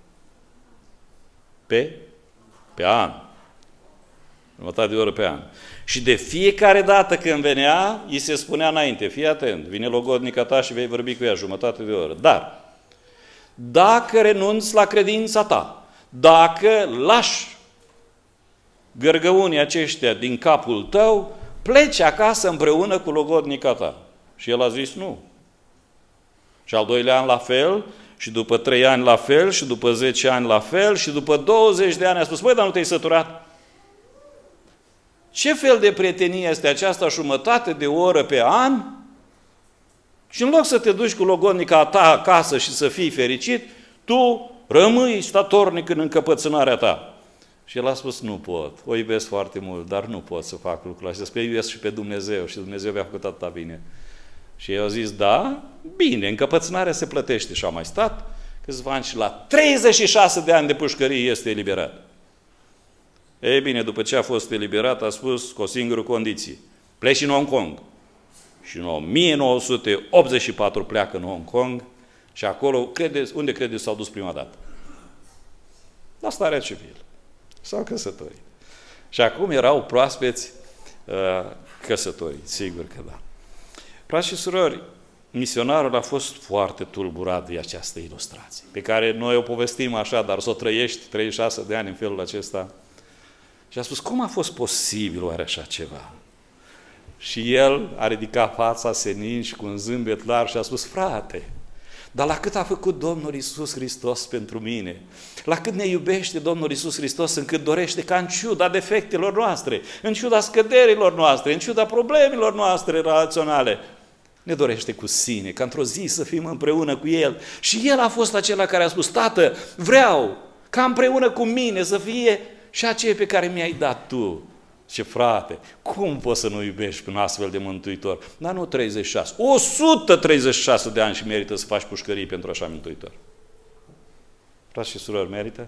an. Jumătate de oră pe an. Și de fiecare dată când venea, îi se spunea înainte, fii atent, vine logodnica ta și vei vorbi cu ea jumătate de oră. Dar, dacă renunți la credința ta, dacă lași gărgăunii aceștia din capul tău, pleci acasă împreună cu logodnica ta. Și el a zis nu. Și al doilea an la fel, și după 3 ani la fel, și după 10 ani la fel, și după 20 de ani a spus, băi, dar nu te-ai săturat? Ce fel de prietenie este aceasta, jumătate de oră pe an? Și în loc să te duci cu logodnica ta acasă și să fii fericit, tu rămâi statornic în încăpățânarea ta. Și el a spus, nu pot, o iubesc foarte mult, dar nu pot să fac lucrul acesta, că iubesc și pe Dumnezeu și Dumnezeu mi-a făcut atâta bine. Și eu a zis, da, bine, încăpățânarea se plătește. Și a mai stat câțiva ani și la 36 de ani de pușcărie este eliberat. Ei bine, după ce a fost eliberat, a spus cu o singură condiție. Pleci în Hong Kong. Și în 1984 pleacă în Hong Kong și acolo, unde credeți s-au dus prima dată? La starea civilă. S-au căsătorit. Și acum erau proaspeți căsătoriți, sigur că da. Frați și surori, misionarul a fost foarte tulburat de această ilustrație, pe care noi o povestim așa, dar să o trăiești 36 de ani în felul acesta. Și a spus, cum a fost posibil oare așa ceva? Și el a ridicat fața senin și cu un zâmbet larg și a spus, frate, dar la cât a făcut Domnul Iisus Hristos pentru mine, la cât ne iubește Domnul Iisus Hristos, încât dorește ca în ciuda defectelor noastre, în ciuda scăderilor noastre, în ciuda problemelor noastre relaționale, ne dorește cu sine, ca într-o zi să fim împreună cu El. Și El a fost acela care a spus, Tată, vreau ca împreună cu mine să fie și aceea pe care mi-ai dat Tu. Ce frate, cum poți să nu iubești pe un astfel de mântuitor? Dar nu 36, 136 de ani și merită să faci pușcării pentru așa mântuitor. Frați și surori, merită?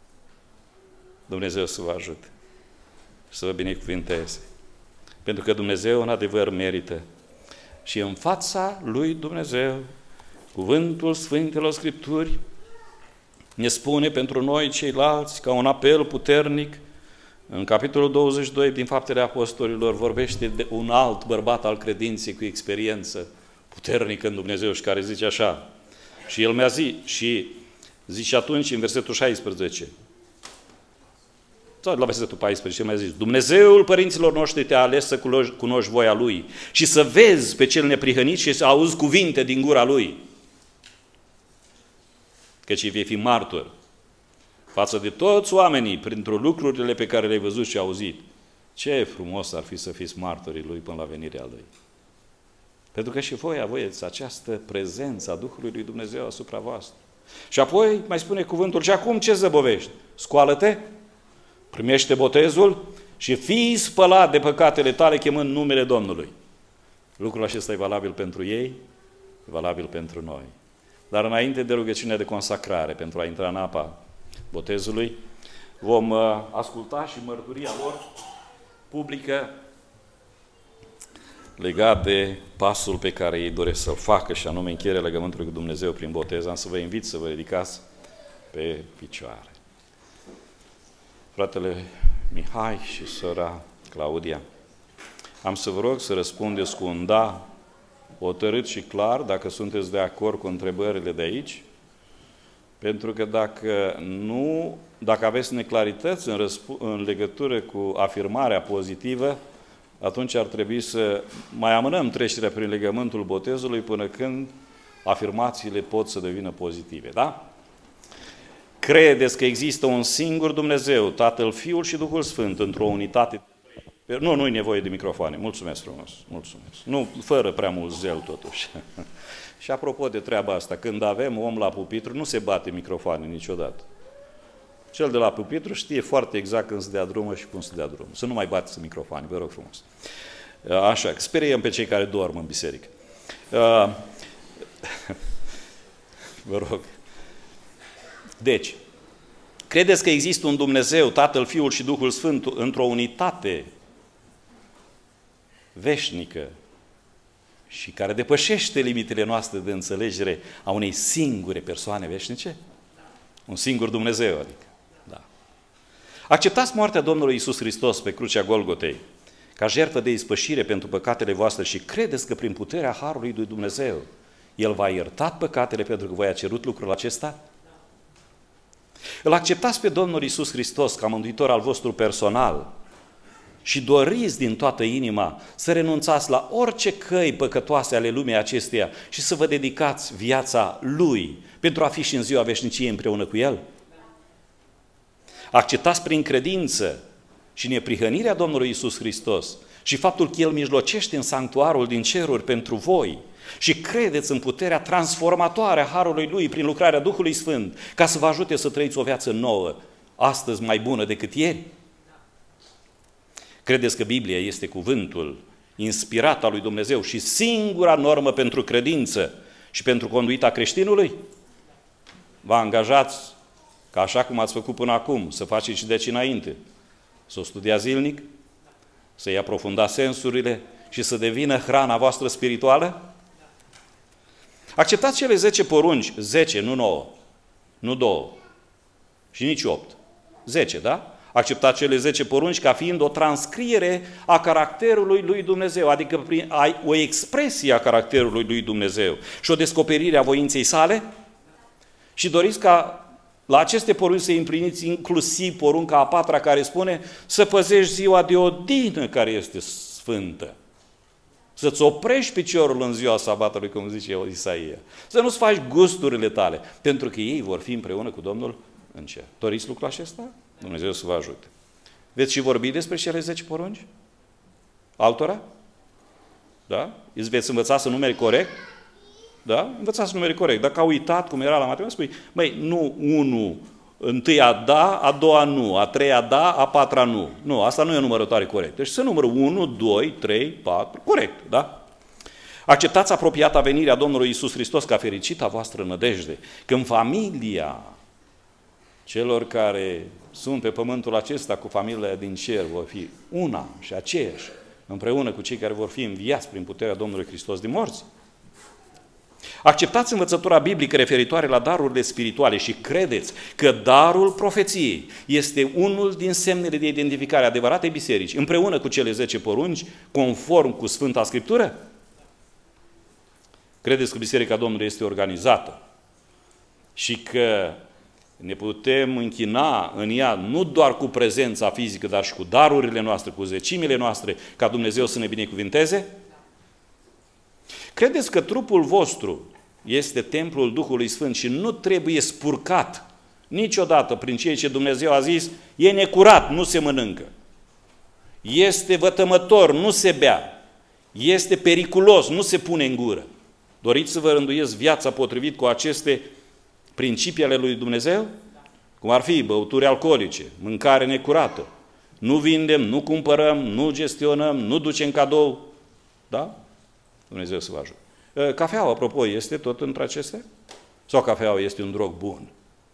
Dumnezeu să vă ajute și să vă binecuvinteze. Pentru că Dumnezeu în adevăr merită. Și în fața lui Dumnezeu, cuvântul Sfintelor Scripturi ne spune pentru noi ceilalți ca un apel puternic. În capitolul 22 din Faptele Apostolilor vorbește de un alt bărbat al credinței cu experiență puternică în Dumnezeu și care zice așa. Și el mi-a zis, și zice atunci în versetul 16, sau la versetul 14, mi-a zis, Dumnezeul părinților noștri te-a ales să cunoști voia Lui și să vezi pe cel neprihănit și să auzi cuvinte din gura Lui. Căci vei fi martor față de toți oamenii, printr-o lucrurile pe care le-ai văzut și auzit. Ce frumos ar fi să fiți martorii Lui până la venirea Lui. Pentru că și voi aveți această prezență a Duhului lui Dumnezeu asupra voastră. Și apoi mai spune cuvântul, și acum ce zăbovești? Scoală-te, primește botezul și fii spălat de păcatele tale chemând numele Domnului. Lucrul acesta e valabil pentru ei, e valabil pentru noi. Dar înainte de rugăciunea de consacrare, pentru a intra în apa botezului, vom asculta și mărturia lor publică legat de pasul pe care ei doresc să-l facă și anume încheierea legământului cu Dumnezeu prin botez. Am să vă invit să vă ridicați pe picioare. Fratele Mihai și sora Claudia, am să vă rog să răspundeți cu un da hotărât și clar, dacă sunteți de acord cu întrebările de aici, pentru că dacă aveți neclarități în legătură cu afirmarea pozitivă, atunci ar trebui să mai amânăm trecerea prin legământul botezului până când afirmațiile pot să devină pozitive. Da? Credeți că există un singur Dumnezeu, Tatăl, Fiul și Duhul Sfânt, într-o unitate? Nu-i nevoie de microfoane. Mulțumesc frumos. Mulțumesc. Nu, fără prea mult zel totuși. Și apropo de treaba asta, când avem om la pupitru, nu se bate microfoane niciodată. Cel de la pupitru știe foarte exact când se dea drumul și cum se dea drumul. Să nu mai bateți microfoane, vă rog frumos. Așa, speriem pe cei care dorm în biserică. Vă rog. Deci, credeți că există un Dumnezeu, Tatăl, Fiul și Duhul Sfânt, într-o unitate veșnică și care depășește limitele noastre de înțelegere a unei singure persoane veșnice? Un singur Dumnezeu, adică. Da. Acceptați moartea Domnului Iisus Hristos pe crucea Golgotei ca jertfă de ispășire pentru păcatele voastre și credeți că prin puterea Harului lui Dumnezeu El v-a iertat păcatele pentru că voi a cerut lucrul acesta? Îl acceptați pe Domnul Iisus Hristos ca mântuitor al vostru personal și doriți din toată inima să renunțați la orice căi păcătoase ale lumii acesteia și să vă dedicați viața Lui pentru a fi și în ziua veșniciei împreună cu El? Acceptați prin credință și neprihănirea Domnului Iisus Hristos și faptul că El mijlocește în sanctuarul din ceruri pentru voi și credeți în puterea transformatoare a Harului Lui prin lucrarea Duhului Sfânt ca să vă ajute să trăiți o viață nouă, astăzi mai bună decât ieri? Credeți că Biblia este cuvântul inspirat al lui Dumnezeu și singura normă pentru credință și pentru conduita creștinului? Vă angajați ca așa cum ați făcut până acum, să faceți și de aici înainte, să o studiați zilnic, să-i aprofundați sensurile și să devină hrana voastră spirituală? Acceptați cele 10 porunci, 10, nu 9, nu 2 și nici 8, 10, da? Acceptați cele 10 porunci ca fiind o transcriere a caracterului lui Dumnezeu, adică o expresie a caracterului lui Dumnezeu și o descoperire a voinței sale? Și doriți ca la aceste porunci să împliniți inclusiv porunca a 4-a care spune să păzești ziua de odihnă care este sfântă. Să-ți oprești piciorul în ziua sabatului, cum zice Isaia. Să nu-ți faci gusturile tale, pentru că ei vor fi împreună cu Domnul în cer. Doriți lucrul acesta? Dumnezeu să vă ajute. Veți și vorbi despre cele 10 porunci? Altora? Da? Îți veți învăța să numeri corect? Da? Învățați să numeri corect. Dacă a uitat cum era la matematică, spui, măi, nu 1, întâia da, a doua nu, a treia da, a patra nu. Nu, asta nu e o numărătoare corectă. Deci să numără 1, 2, 3, 4, corect, da? Acceptați apropiata venirea Domnului Iisus Hristos ca fericita voastră nădejde. Când familia celor care sunt pe pământul acesta cu familia din cer vor fi una și aceeași, împreună cu cei care vor fi înviați prin puterea Domnului Hristos din morți. Acceptați învățătura biblică referitoare la darurile spirituale și credeți că darul profeției este unul din semnele de identificare a adevăratei biserici, împreună cu cele 10 porunci, conform cu Sfânta Scriptură? Credeți că Biserica Domnului este organizată și că ne putem închina în ea nu doar cu prezența fizică, dar și cu darurile noastre, cu zecimile noastre, ca Dumnezeu să ne binecuvinteze? Credeți că trupul vostru este templul Duhului Sfânt și nu trebuie spurcat niciodată prin ceea ce Dumnezeu a zis, e necurat, nu se mănâncă. Este vătămător, nu se bea. Este periculos, nu se pune în gură. Doriți să vă rânduiesc viața potrivit cu aceste principii ale lui Dumnezeu? Cum ar fi băuturi alcoolice, mâncare necurată. Nu vindem, nu cumpărăm, nu gestionăm, nu ducem cadou. Da? Dumnezeu să vă ajute. Cafeaua, apropo, este tot între acestea? Sau cafeaua este un drog bun?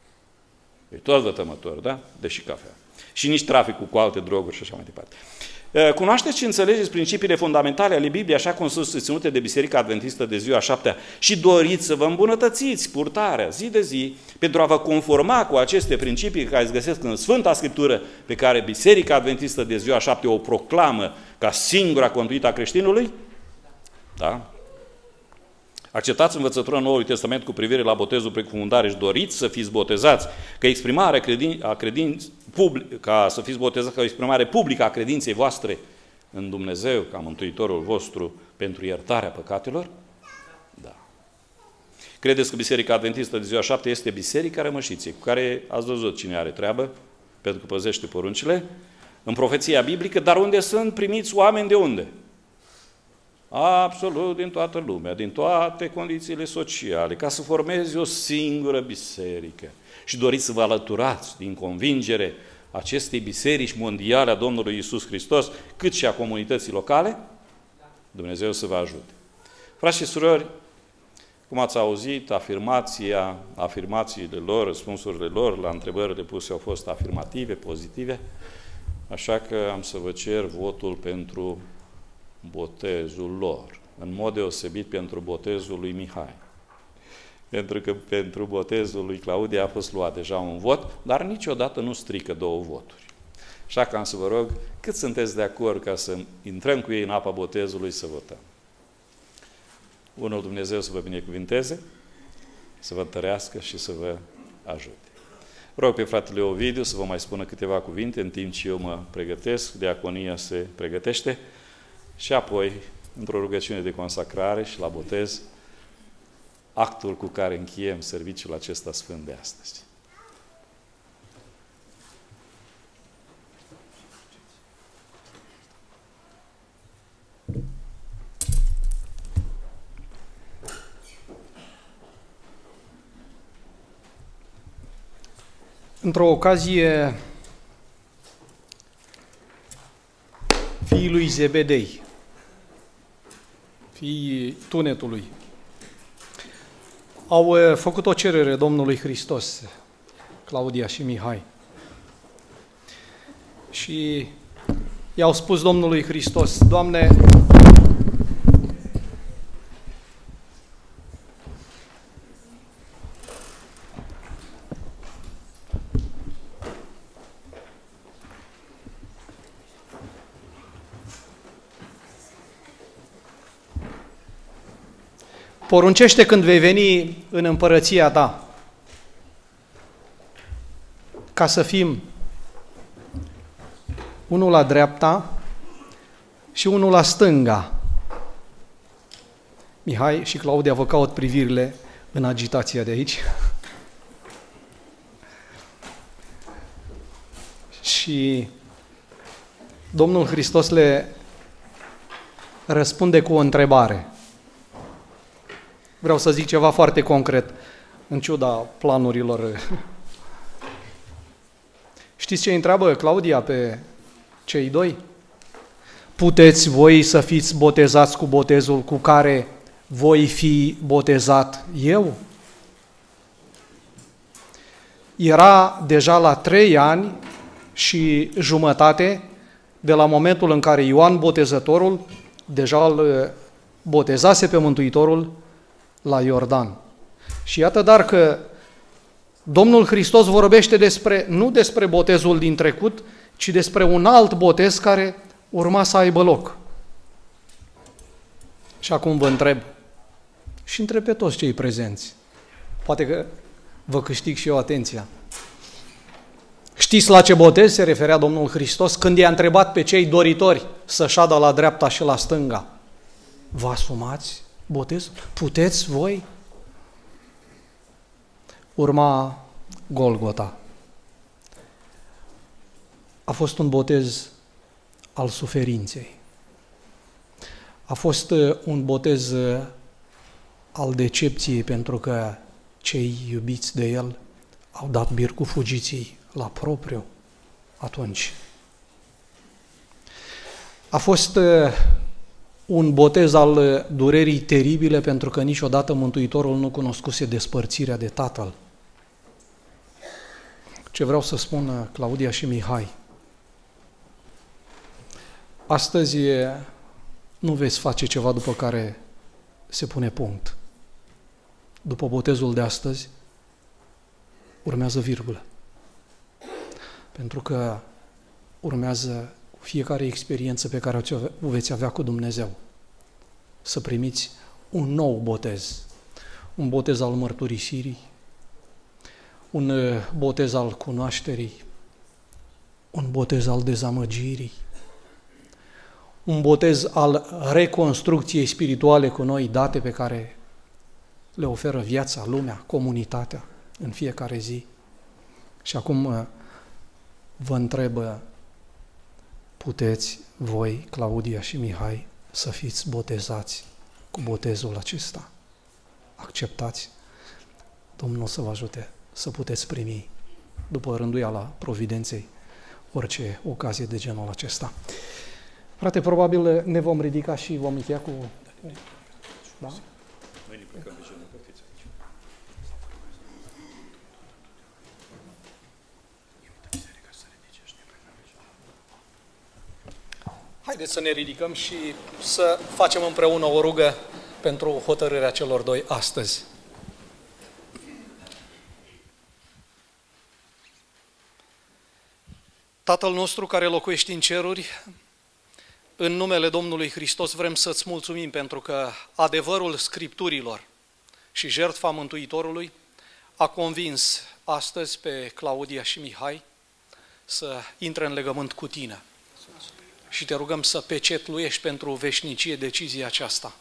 E tot vătămător, da? Deși cafea. Și nici traficul cu alte droguri și așa mai departe. Cunoașteți și înțelegeți principiile fundamentale ale Bibliei, așa cum sunt susținute de Biserica Adventistă de ziua 7-a și doriți să vă îmbunătățiți purtarea zi de zi pentru a vă conforma cu aceste principii care se găsesc în Sfânta Scriptură, pe care Biserica Adventistă de ziua 7 o proclamă ca singura conduită a creștinului? Da? Acceptați învățătura Noului Testament cu privire la botezul prin cufundare și doriți să fiți botezați ca exprimare ca să fiți botezați ca o exprimare publică a credinței voastre în Dumnezeu, ca Mântuitorul vostru, pentru iertarea păcatelor? Da. Credeți că Biserica Adventistă de ziua 7 este Biserica Rămășiței, cu care ați văzut cine are treabă, pentru că păzește poruncile, în profeția biblică, dar unde sunt primiți oameni de unde? Absolut din toată lumea, din toate condițiile sociale, ca să formeze o singură biserică. Și doriți să vă alăturați din convingere acestei biserici mondiale a Domnului Iisus Hristos, cât și a comunității locale? Dumnezeu să vă ajute. Frați și surori, cum ați auzit, afirmațiile lor, răspunsurile lor la întrebările puse au fost afirmative, pozitive, așa că am să vă cer votul pentru botezul lor, în mod deosebit pentru botezul lui Mihai. Pentru că pentru botezul lui Claudia a fost luat deja un vot, dar niciodată nu strică 2 voturi. Așa că am să vă rog, cât sunteți de acord ca să intrăm cu ei în apa botezului să votăm? Unul Dumnezeu să vă binecuvinteze, să vă întărească și să vă ajute. Rog pe fratele Ovidiu să vă mai spună câteva cuvinte în timp ce eu mă pregătesc, diaconia se pregătește și apoi, într-o rugăciune de consacrare și la botez, actul cu care încheiem serviciul acesta sfânt de astăzi. Într-o ocazie, fiii lui Zebedei, fiii tunetului, au făcut o cerere Domnului Hristos, Claudia și Mihai. Și i-au spus Domnului Hristos: Doamne, poruncește când vei veni în împărăția ta, ca să fim unul la dreapta și unul la stânga. Mihai și Claudia vă caut privirile în agitația de aici. Și Domnul Hristos le răspunde cu o întrebare. Vreau să zic ceva foarte concret, în ciuda planurilor. Știți ce întreabă Claudia pe cei doi? Puteți voi să fiți botezați cu botezul cu care voi fi botezat eu? Era deja la 3 ani și jumătate de la momentul în care Ioan Botezătorul deja îl botezase pe Mântuitorul la Iordan. Și iată dar că Domnul Hristos vorbește nu despre botezul din trecut, ci despre un alt botez care urma să aibă loc. Și acum vă întreb, și întreb pe toți cei prezenți, poate că vă câștig și eu atenția. Știți la ce botez se referea Domnul Hristos când i-a întrebat pe cei doritori să șadă la dreapta și la stânga? Vă asumați botezul? Puteți voi? Urma Golgota. A fost un botez al suferinței. A fost un botez al decepției, pentru că cei iubiți de El au dat bir cu fugiții la propriu atunci. A fost un botez al durerii teribile, pentru că niciodată Mântuitorul nu cunoscuse despărțirea de Tatăl. Ce vreau să spun, Claudia și Mihai, astăzi nu veți face ceva după care se pune punct. După botezul de astăzi urmează virgulă. Pentru că urmează fiecare experiență pe care o veți avea cu Dumnezeu. Să primiți un nou botez. Un botez al mărturisirii, un botez al cunoașterii, un botez al dezamăgirii, un botez al reconstrucției spirituale cu noi date pe care le oferă viața, lumea, comunitatea în fiecare zi. Și acum vă întreb, puteți voi, Claudia și Mihai, să fiți botezați cu botezul acesta? Acceptați? Domnul să vă ajute să puteți primi, după rânduiala providenței, orice ocazie de genul acesta. Frate, probabil ne vom ridica și vom încheia cu... Da? Haideți să ne ridicăm și să facem împreună o rugă pentru hotărârea celor doi astăzi. Tatăl nostru care locuiești în ceruri, în numele Domnului Hristos vrem să-ți mulțumim pentru că adevărul Scripturilor și jertfa Mântuitorului a convins astăzi pe Claudia și Mihai să intre în legământ cu tine. Și te rugăm să pecetluiești pentru veșnicie decizia aceasta.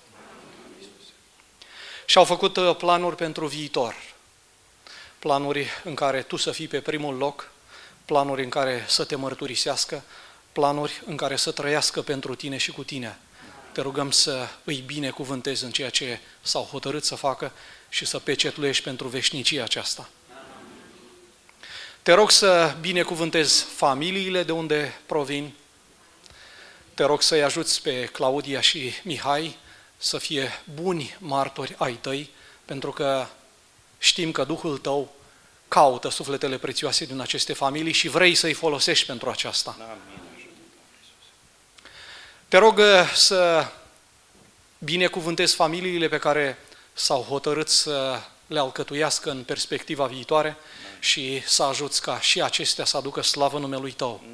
Și-au făcut planuri pentru viitor. Planuri în care tu să fii pe primul loc, planuri în care să te mărturisească, planuri în care să trăiască pentru tine și cu tine. Te rugăm să îi binecuvântezi în ceea ce s-au hotărât să facă și să pecetluiești pentru veșnicia aceasta. Te rog să binecuvântezi familiile de unde provin. Te rog să-i ajuți pe Claudia și Mihai să fie buni martori ai tăi, pentru că știm că Duhul tău caută sufletele prețioase din aceste familii și vrei să-i folosești pentru aceasta. Te rog să binecuvântezi familiile pe care s-au hotărât să le alcătuiască în perspectiva viitoare și să ajuți ca și acestea să aducă slavă numelui tău.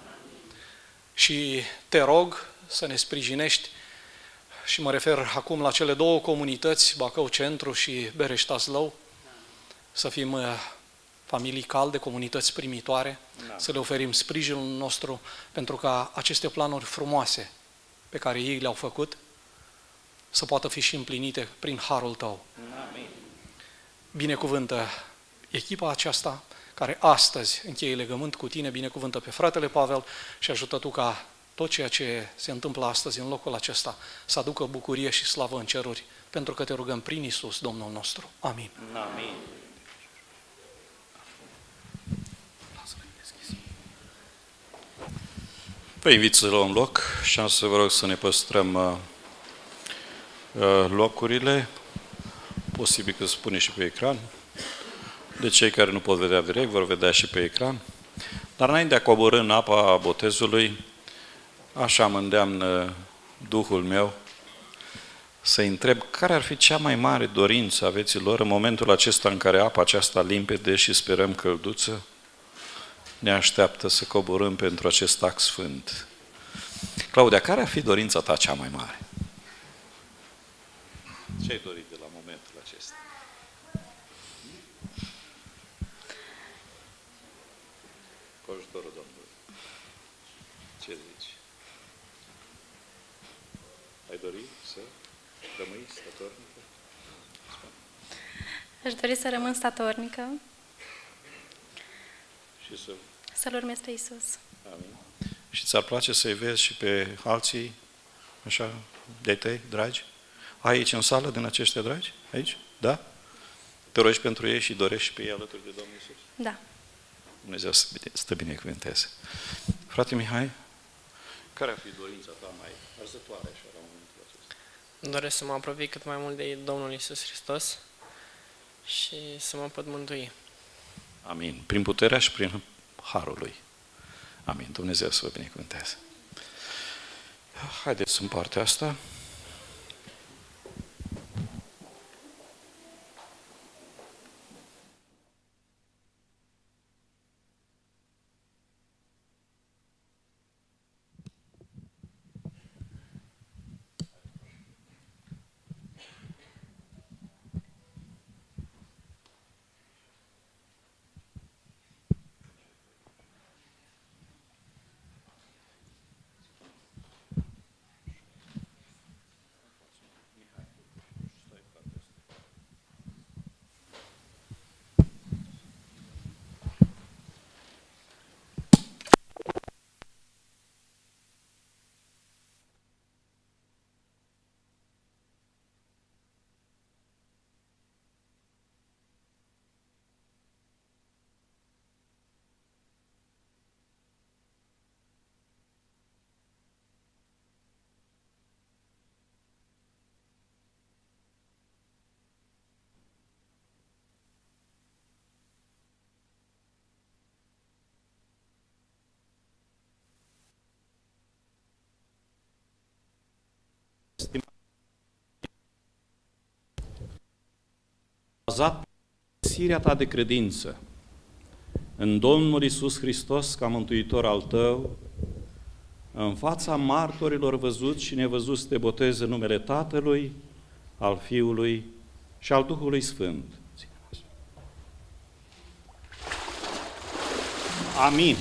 Și te rog să ne sprijinești, și mă refer acum la cele două comunități, Bacău Centru și Bereș-Tazlău, să fim familii calde, comunități primitoare, să le oferim sprijinul nostru pentru ca aceste planuri frumoase pe care ei le-au făcut să poată fi și împlinite prin harul tău. Binecuvântă echipa aceasta care astăzi încheie legământ cu tine, binecuvântă pe fratele Pavel și ajută tu ca tot ceea ce se întâmplă astăzi în locul acesta să aducă bucurie și slavă în ceruri, pentru că te rugăm prin Iisus, Domnul nostru. Amin. Amin. Vă invit să luăm loc și am să vă rog să ne păstrăm locurile, posibil că se pune și pe ecran. De cei care nu pot vedea direct, vor vedea și pe ecran. Dar înainte de a coborî în apa botezului, așa mă îndeamnă Duhul meu să întreb care ar fi cea mai mare dorință a vieților în momentul acesta în care apa aceasta limpede și sperăm călduță ne așteaptă să coborâm pentru acest act sfânt. Claudia, care ar fi dorința ta cea mai mare? Ce ai dorit de la momentul acesta? Cu ajutorul Domnului. Ce zici? Ai dori să rămâi statornică? Aș dori să rămân statornică. Și să-L urmez pe Iisus. Amin. Și ți-ar place să-i vezi și pe alții, așa, de tăi, dragi? Ai aici în sală din aceștia dragi? Aici? Da? Te rogi pentru ei și dorești și pe ei alături de Domnul Iisus? Da. Dumnezeu să te binecuvânteze. Frate Mihai, care ar fi dorința ta mai arzătoare așa la momentul acesta? Doresc să mă apropii cât mai mult de Domnul Iisus Hristos și să mă pot mântui. Amin. Prin puterea și prin harul Lui. Amin. Dumnezeu să vă binecuvânteze. Haideți în partea asta. Bazat pe sirea ta de credință în Domnul Iisus Hristos ca Mântuitor al tău, în fața martorilor văzuți și nevăzuți te botez în numele Tatălui, al Fiului și al Duhului Sfânt. Amin.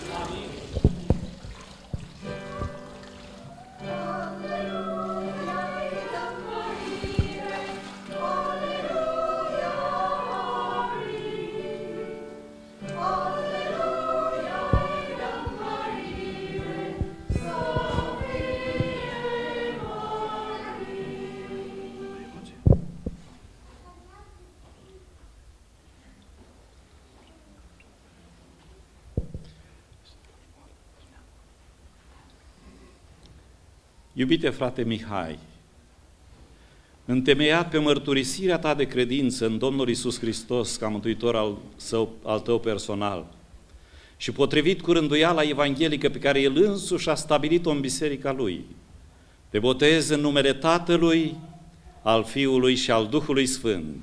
Iubite frate Mihai, întemeiat pe mărturisirea ta de credință în Domnul Iisus Hristos ca mântuitor al tău personal și potrivit cu rânduiala evanghelică pe care El însuși a stabilit-o în biserica Lui, te botez în numele Tatălui, al Fiului și al Duhului Sfânt.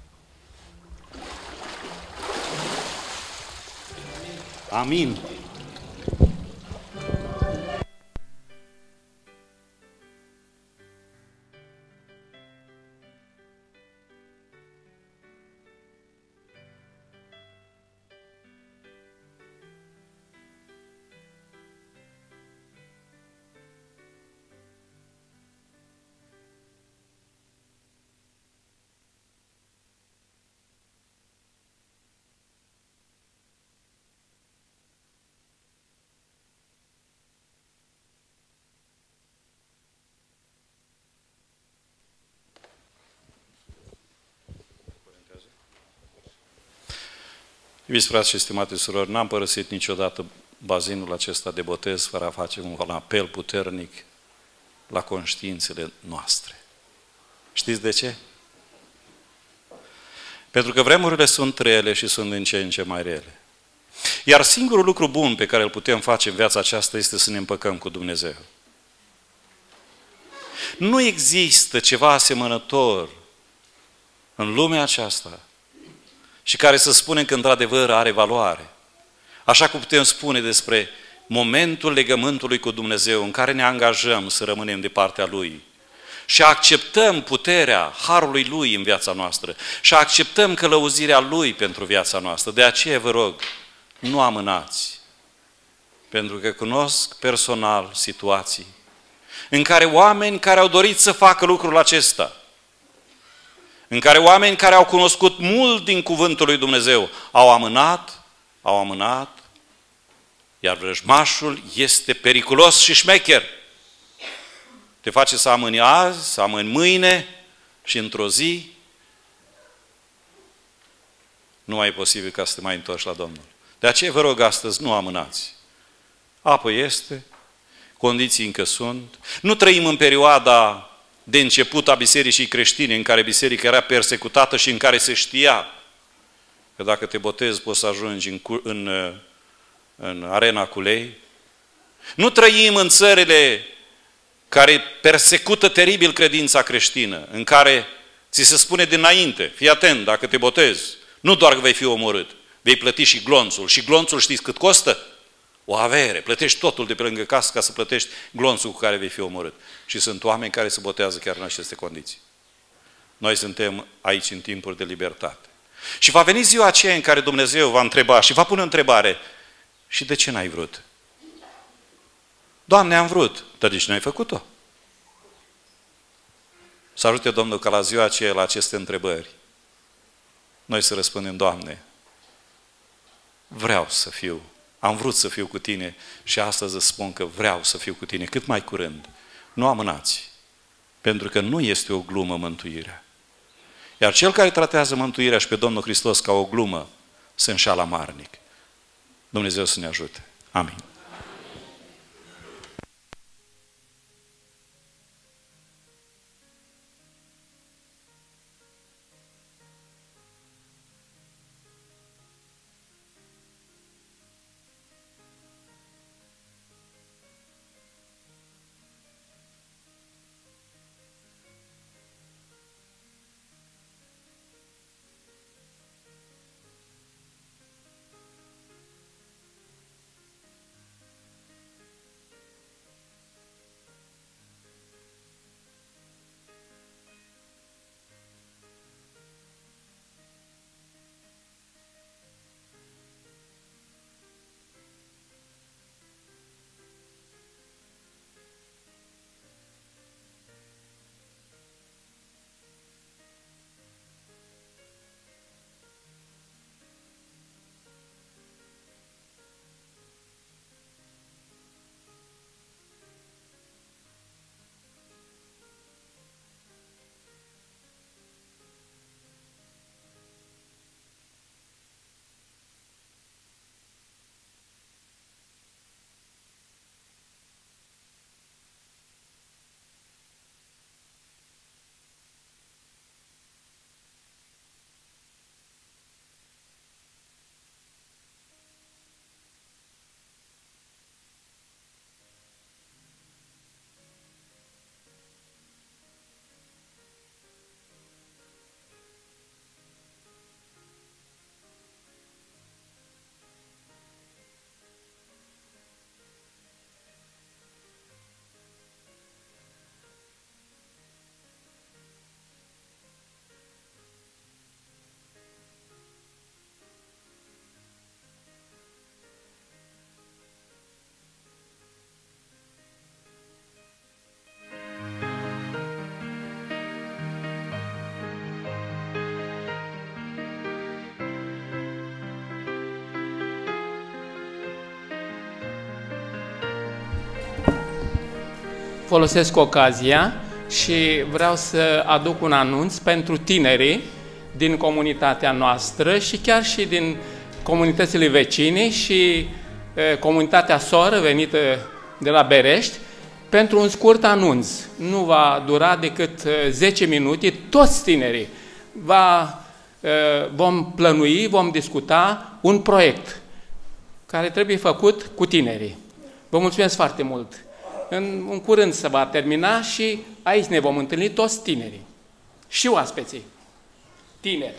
Amin. Iubiți frați și stimate surori, n-am părăsit niciodată bazinul acesta de botez fără a face un apel puternic la conștiințele noastre. Știți de ce? Pentru că vremurile sunt rele și sunt din ce în ce mai rele. Iar singurul lucru bun pe care îl putem face în viața aceasta este să ne împăcăm cu Dumnezeu. Nu există ceva asemănător în lumea aceasta și care să spunem că într-adevăr are valoare. Așa cum putem spune despre momentul legământului cu Dumnezeu în care ne angajăm să rămânem de partea Lui și acceptăm puterea harului Lui în viața noastră și acceptăm călăuzirea Lui pentru viața noastră. De aceea vă rog, nu amânați, pentru că cunosc personal situații în care oameni care au dorit să facă lucrul acesta, în care oameni care au cunoscut mult din cuvântul lui Dumnezeu au amânat, iar vrăjmașul este periculos și șmecher. Te face să amâni azi, să amâni mâine și într-o zi nu mai e posibil ca să te mai întorci la Domnul. De aceea vă rog astăzi, nu amânați. Apă este, condiții încă sunt. Nu trăim în perioada de început a bisericii creștine, în care biserica era persecutată și în care se știa că dacă te botezi poți să ajungi în arena cu lei. Nu trăim în țările care persecută teribil credința creștină, în care ți se spune dinainte, fii atent, dacă te botezi, nu doar că vei fi omorât, vei plăti și glonțul. Și glonțul știți cât costă? O avere. Plătești totul de pe lângă casă ca să plătești glonțul cu care vei fi omorât. Și sunt oameni care se botează chiar în aceste condiții. Noi suntem aici în timpuri de libertate. Și va veni ziua aceea în care Dumnezeu va întreba și va pune o întrebare. Și de ce n-ai vrut? Doamne, am vrut. Dar de ce n-ai făcut-o? Să ajute Domnul ca la ziua aceea, la aceste întrebări, noi să răspundem, Doamne, vreau să fiu, am vrut să fiu cu Tine și astăzi îți spun că vreau să fiu cu Tine cât mai curând. Nu amânați, pentru că nu este o glumă mântuirea. Iar cel care tratează mântuirea și pe Domnul Hristos ca o glumă, se înșală amarnic. Dumnezeu să ne ajute. Amin. folosesc ocazia și vreau să aduc un anunț pentru tinerii din comunitatea noastră și chiar și din comunitățile vecine și comunitatea soră venită de la Berești, pentru un scurt anunț. Nu va dura decât 10 minute, toți tinerii. Vom plănui, vom discuta un proiect care trebuie făcut cu tinerii. Vă mulțumesc foarte mult! În curând se va termina și aici ne vom întâlni toți tinerii și oaspeții tineri.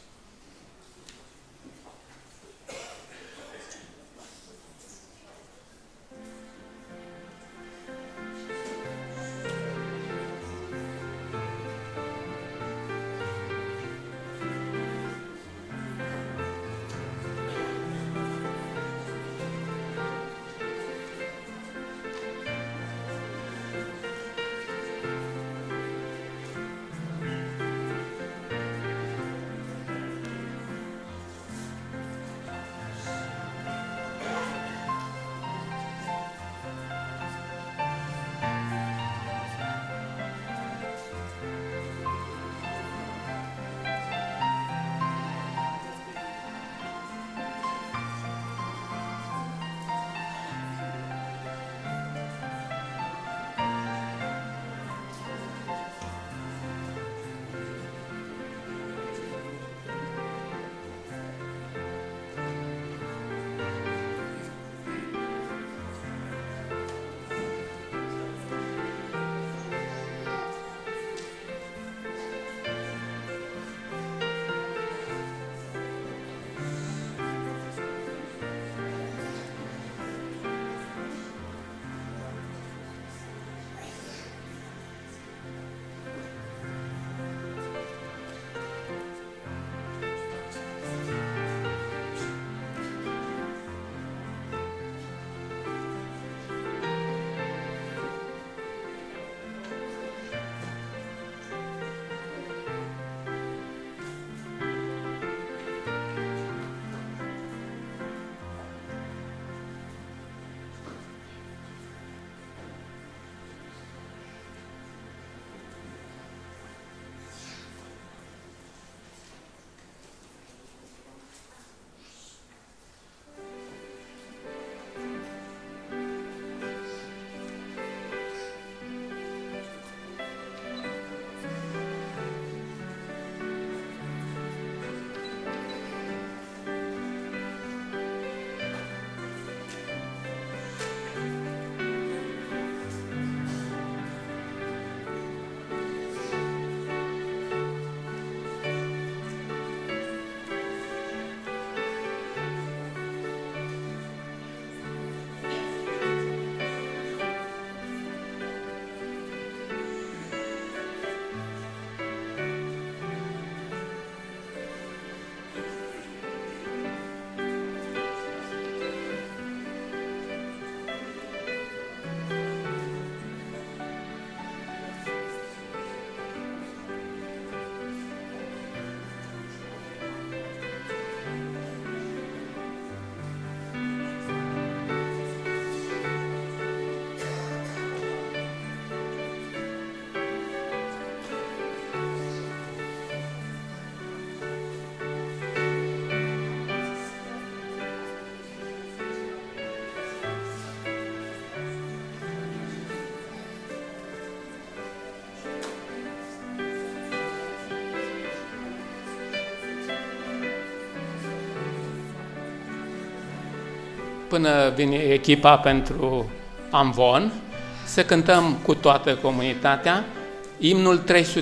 Până vine echipa pentru Amvon, să cântăm cu toată comunitatea imnul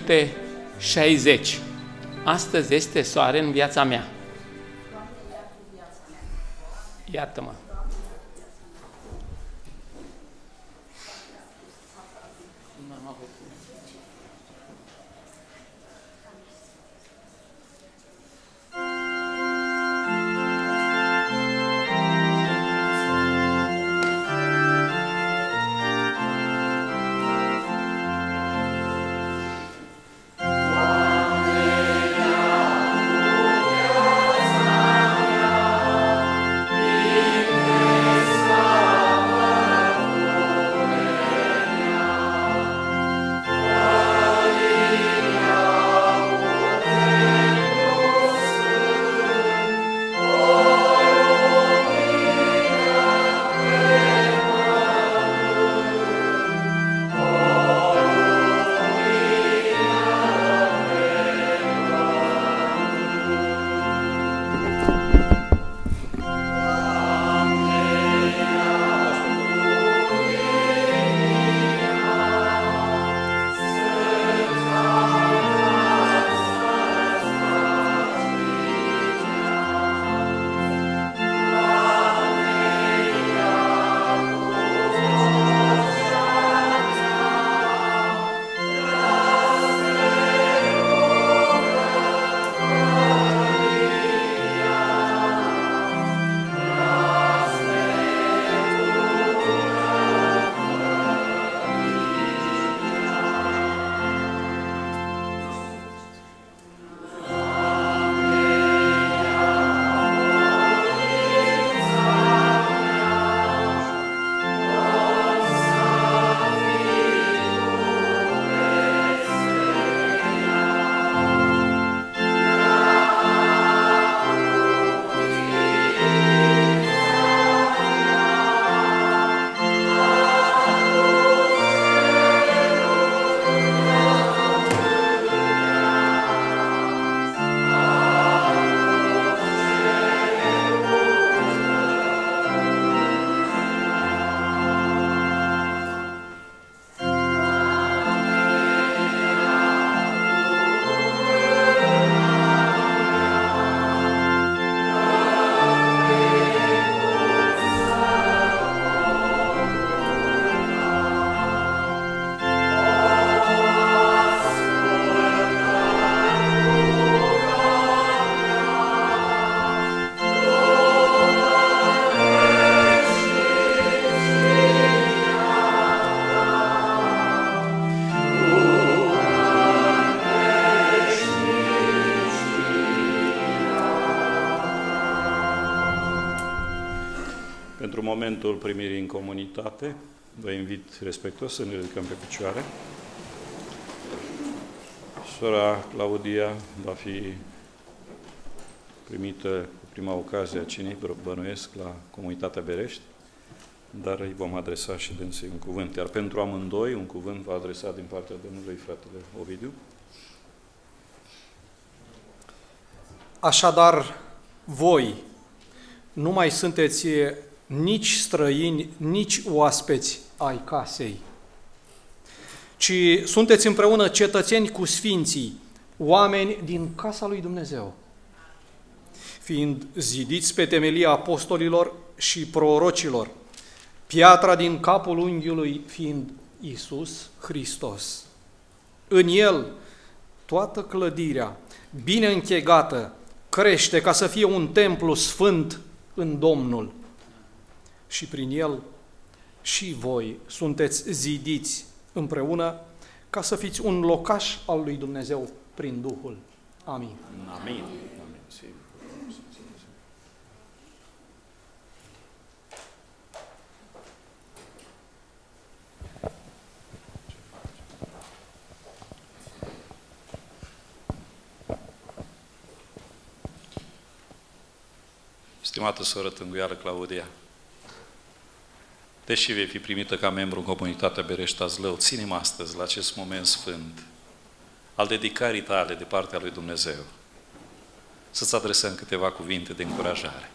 360. Astăzi este soare în viața mea. Iartă-mă! Pentru momentul primirii în comunitate, vă invit respectuos să ne ridicăm pe picioare. Sora Claudia va fi primită cu prima ocazie a cinei, bănuiesc, la comunitatea Berești, dar îi vom adresa și dânsii un cuvânt. Iar pentru amândoi, un cuvânt va adresa din partea Domnului fratele Ovidiu. Așadar, voi nu mai sunteți nici străini, nici oaspeți ai casei, ci sunteți împreună cetățeni cu sfinții, oameni din casa lui Dumnezeu, fiind zidiți pe temelia apostolilor și prorocilor, piatra din capul unghiului fiind Iisus Hristos. În El toată clădirea, bine închegată, crește ca să fie un templu sfânt în Domnul. Și prin El și voi sunteți zidiți împreună ca să fiți un locaș al lui Dumnezeu prin Duhul. Amin. Amin. Stimată soră Tânguială Claudia, deși vei fi primită ca membru în comunitatea Berești Zlău, ținem astăzi la acest moment sfânt al dedicării tale de partea lui Dumnezeu, să-ți adresăm câteva cuvinte de încurajare.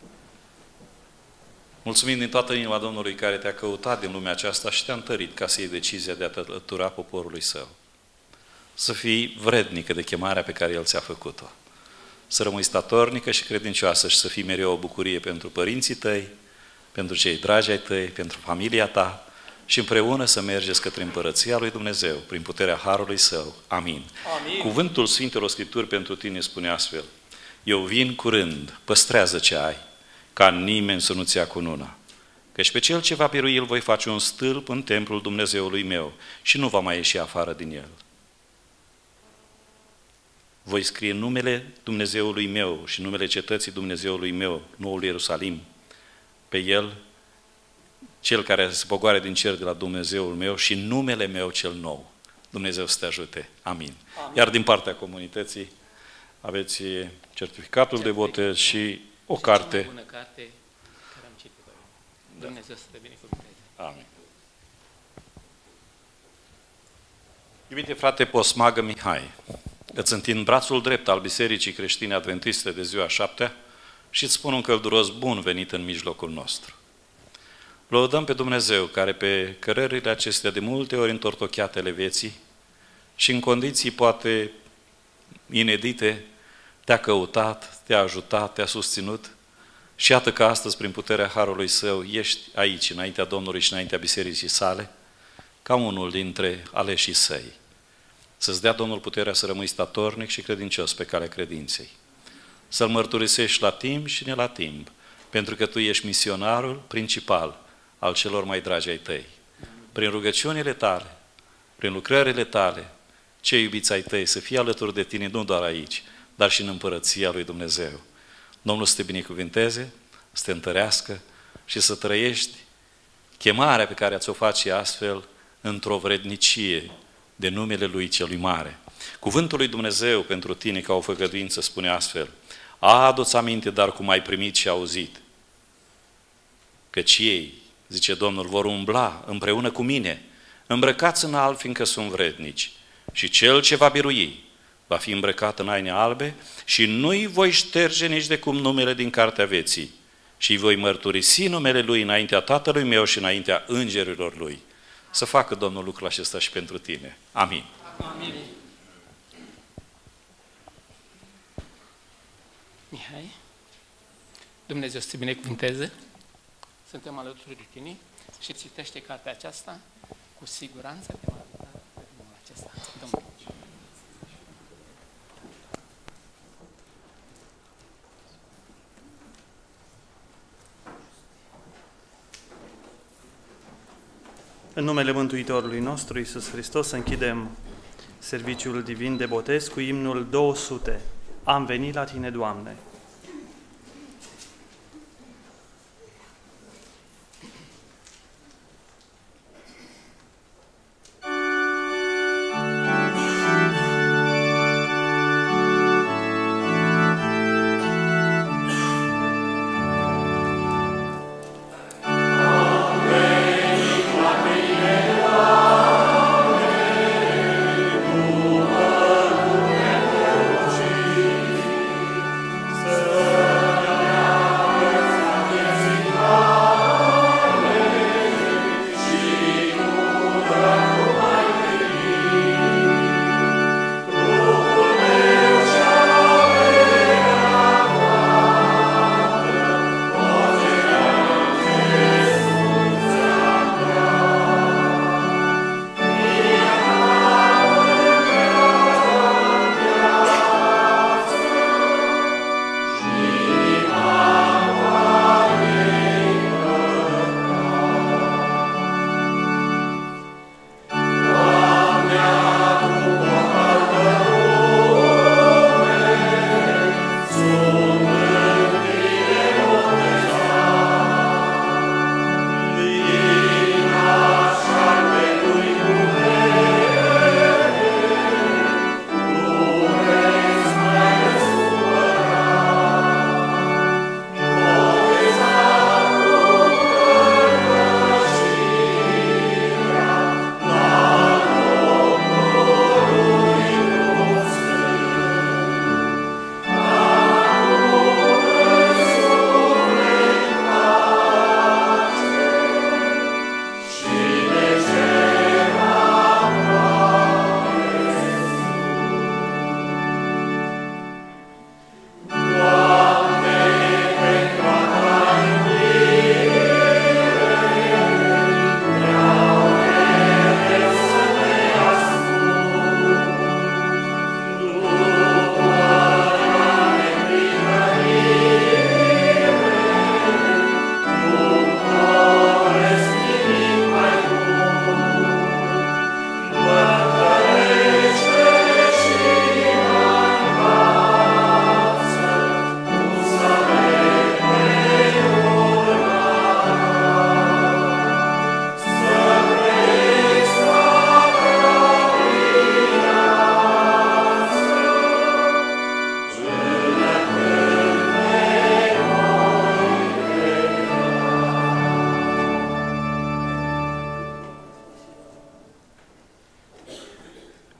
Mulțumim din toată inima Domnului care te-a căutat din lumea aceasta și te-a întărit ca să iei decizia de a te alătura poporului său. Să fii vrednică de chemarea pe care El ți-a făcut-o. Să rămâi statornică și credincioasă și să fii mereu o bucurie pentru părinții tăi, pentru cei dragi ai tăi, pentru familia ta și împreună să mergeți către împărăția lui Dumnezeu prin puterea Harului Său. Amin. Amin. Cuvântul Sfintelor Scripturi pentru tine spune astfel: eu vin curând, păstrează ce ai, ca nimeni să nu-ți ia cununa. Căci pe cel ce va birui îl voi face un stâlp în templul Dumnezeului meu și nu va mai ieși afară din el. Voi scrie numele Dumnezeului meu și numele cetății Dumnezeului meu, noul Ierusalim, pe el, cel care se pogoare din cer de la Dumnezeul meu și numele meu cel nou. Dumnezeu să te ajute. Amin. Amin. Iar din partea comunității aveți certificatul de botez și o carte. Bună carte care am citit-o. Dumnezeu să te binecuvânteze. Amin. Iubite frate Posmagă Mihai, îți întind brațul drept al Bisericii Creștine Adventiste de ziua 7-a și îți spun un călduros bun venit în mijlocul nostru. Lăudăm pe Dumnezeu care pe cărările acestea de multe ori întortocheate ale vieții și în condiții poate inedite te-a căutat, te-a ajutat, te-a susținut și iată că astăzi prin puterea Harului Său ești aici înaintea Domnului și înaintea Bisericii sale ca unul dintre aleșii Săi. Să-ți dea Domnul puterea să rămâi statornic și credincios pe calea credinței. Să-L mărturisești la timp și ne la timp, pentru că Tu ești misionarul principal al celor mai dragi ai Tăi. Prin rugăciunile Tale, prin lucrările Tale, cei iubiți ai Tăi să fie alături de Tine nu doar aici, dar și în împărăția lui Dumnezeu. Domnul să te binecuvinteze, să te întărească și să trăiești chemarea pe care ți-o face astfel într-o vrednicie de numele Lui Celui Mare. Cuvântul lui Dumnezeu pentru tine ca o făgăduință spune astfel: adu-ți aminte, dar cum ai primit și auzit, căci ei, zice Domnul, vor umbla împreună cu mine, îmbrăcați în alb, fiindcă sunt vrednici. Și cel ce va birui va fi îmbrăcat în haine albe și nu-i voi șterge nici de cum numele din cartea vieții și îi voi mărturisi numele Lui înaintea Tatălui meu și înaintea îngerilor Lui. Să facă Domnul lucrul acesta și pentru tine. Amin. Amin. Mihai, Dumnezeu să te binecuvânteze. Suntem alături de tine și citește cartea aceasta, cu siguranță te va ajuta pe drumul acesta. Domnul. În numele Mântuitorului nostru, Iisus Hristos, închidem serviciul divin de botez cu imnul 200. Am venit la Tine, Doamne!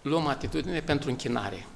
luăm atitudine pentru închinare.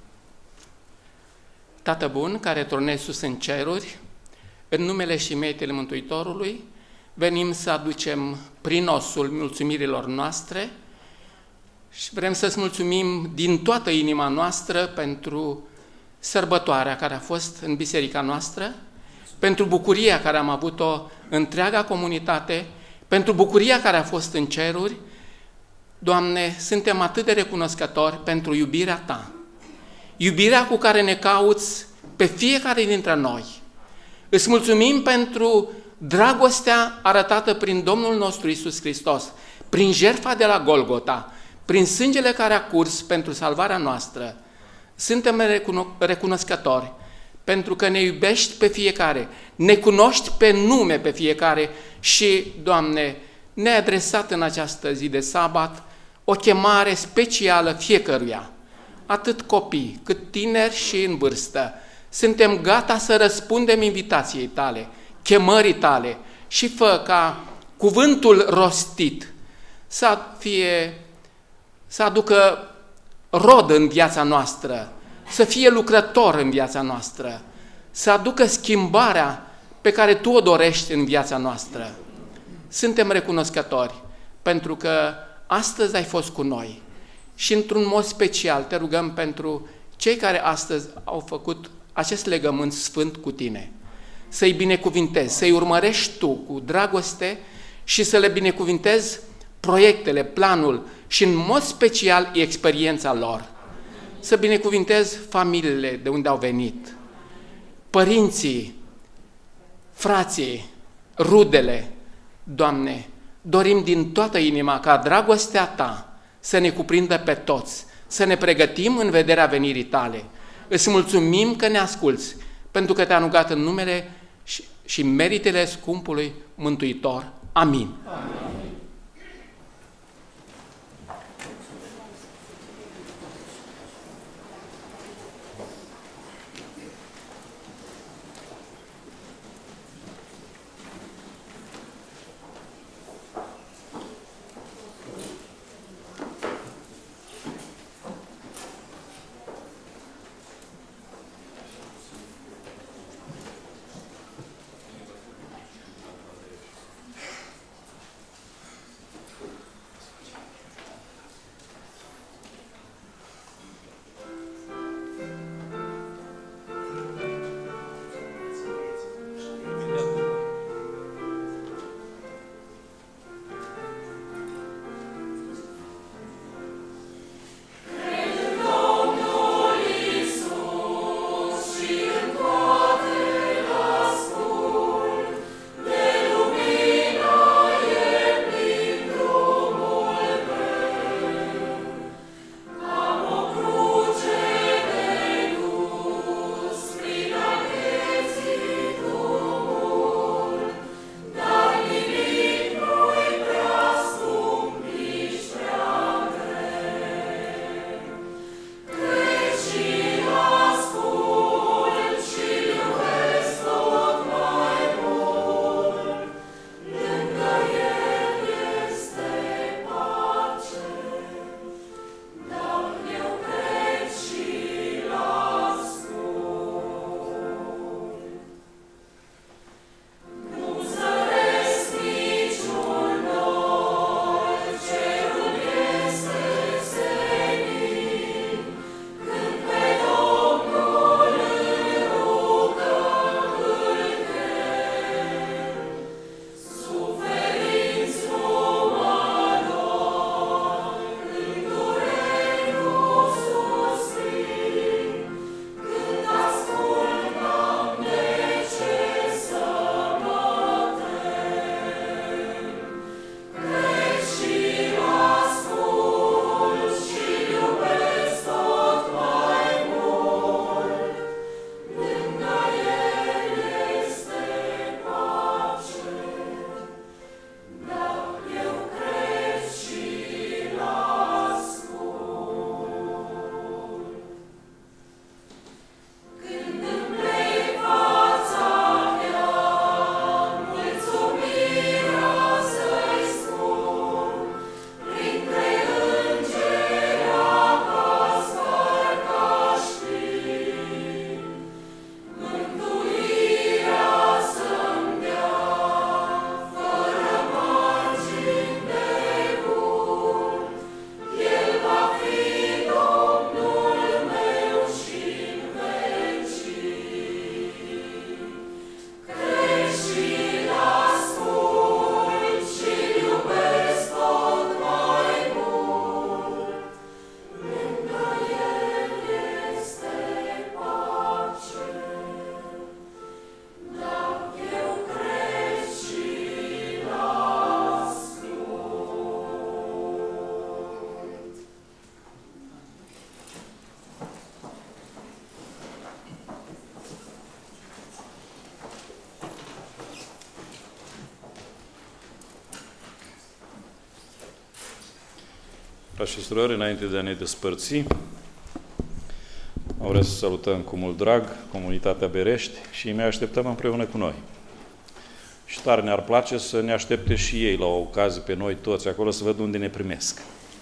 Tată bun, care turnezi sus în ceruri, în numele și meritele Mântuitorului, venim să aducem prinosul mulțumirilor noastre și vrem să-ți mulțumim din toată inima noastră pentru sărbătoarea care a fost în biserica noastră, pentru bucuria care am avut-o întreaga comunitate, pentru bucuria care a fost în ceruri. Doamne, suntem atât de recunoscători pentru iubirea Ta, iubirea cu care ne cauți pe fiecare dintre noi. Îți mulțumim pentru dragostea arătată prin Domnul nostru Iisus Hristos, prin jertfa de la Golgota, prin sângele care a curs pentru salvarea noastră. Suntem recunoscători pentru că ne iubești pe fiecare, ne cunoști pe nume pe fiecare și, Doamne, ne-ai adresat în această zi de sabat o chemare specială fiecăruia, atât copii, cât tineri și în vârstă. Suntem gata să răspundem invitației Tale, chemării Tale și fă ca cuvântul rostit să aducă rod în viața noastră, să fie lucrător în viața noastră, să aducă schimbarea pe care Tu o dorești în viața noastră. Suntem recunoscători pentru că astăzi ai fost cu noi și într-un mod special te rugăm pentru cei care astăzi au făcut acest legământ sfânt cu Tine. Să-i binecuvintezi, să-i urmărești Tu cu dragoste și să le binecuvintezi proiectele, planul și în mod special experiența lor. Să binecuvintezi familiile de unde au venit, părinții, frații, rudele. Doamne, dorim din toată inima ca dragostea Ta să ne cuprindă pe toți, să ne pregătim în vederea venirii Tale. Îți mulțumim că ne asculți, pentru că Te-am rugat în numele și meritele scumpului Mântuitor. Amin. Amin. Frați și surori, înainte de a ne despărți, vreau să salutăm cu mult drag comunitatea Berești și îi așteptăm împreună cu noi. Și tare ne-ar place să ne aștepte și ei la o ocazie pe noi toți acolo, să văd unde ne primesc.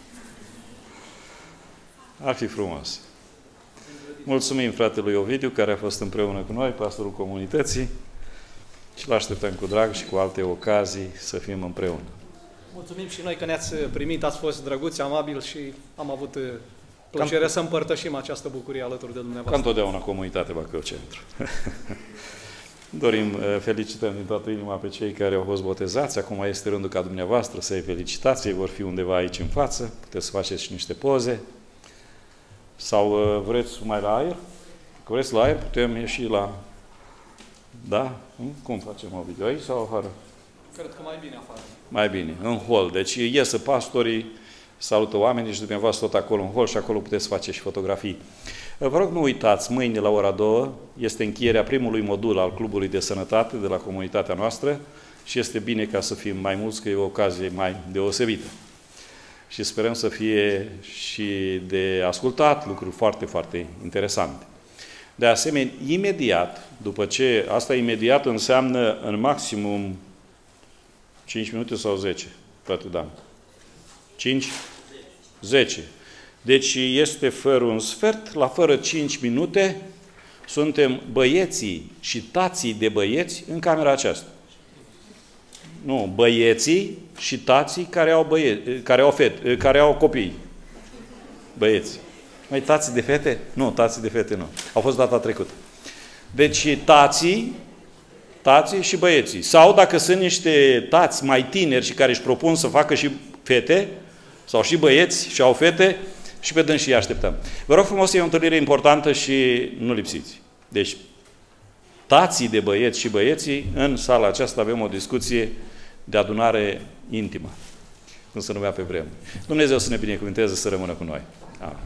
Ar fi frumos. Mulțumim fratelui Ovidiu, care a fost împreună cu noi, pastorul comunității, și l-așteptăm cu drag și cu alte ocazii să fim împreună. Mulțumim și noi că ne-ați primit, ați fost drăguți, amabili și am avut plăcerea să împărtășim această bucurie alături de dumneavoastră. Ca întotdeauna comunitatea Bacău Centru. Dorim, felicităm din toată inima pe cei care au fost botezați. Acum este rândul ca dumneavoastră să-i felicitați. Ei vor fi undeva aici în față. Puteți să faceți și niște poze. Sau vreți mai la aer? Dacă vreți la aer, putem ieși la... Da? Cum facem o video? Aici sau afară? Cred că mai bine afară. Mai bine, în hol. Deci iesă pastorii, salută oamenii și dumneavoastră tot acolo în hol și acolo puteți face și fotografii. Vă rog, nu uitați, mâine la ora 2 este încheierea primului modul al Clubului de Sănătate de la comunitatea noastră și este bine ca să fim mai mulți, că e o ocazie mai deosebită. Și sperăm să fie și de ascultat lucruri foarte, foarte interesante. De asemenea, imediat, după ce, asta imediat înseamnă în maximum 5 minute sau 10, frate Dan? 5? 10. Deci este fără un sfert, la fără 5 minute suntem băieții și tații de băieți în camera aceasta. Nu, băieții și tații care au copii. Băieți. Mai tații de fete? Nu, tații de fete nu. Au fost data trecută. Deci tații și băieții. Sau dacă sunt niște tați mai tineri și care își propun să facă și fete, sau și băieți și au fete, și pe dâns și așteptăm. Vă rog frumos, e o întâlnire importantă și nu lipsiți. Deci, tații de băieți și băieții, în sala aceasta avem o discuție de adunare intimă, cum se numea pe vremuri. Dumnezeu să ne binecuvânteze, să rămână cu noi. Amin.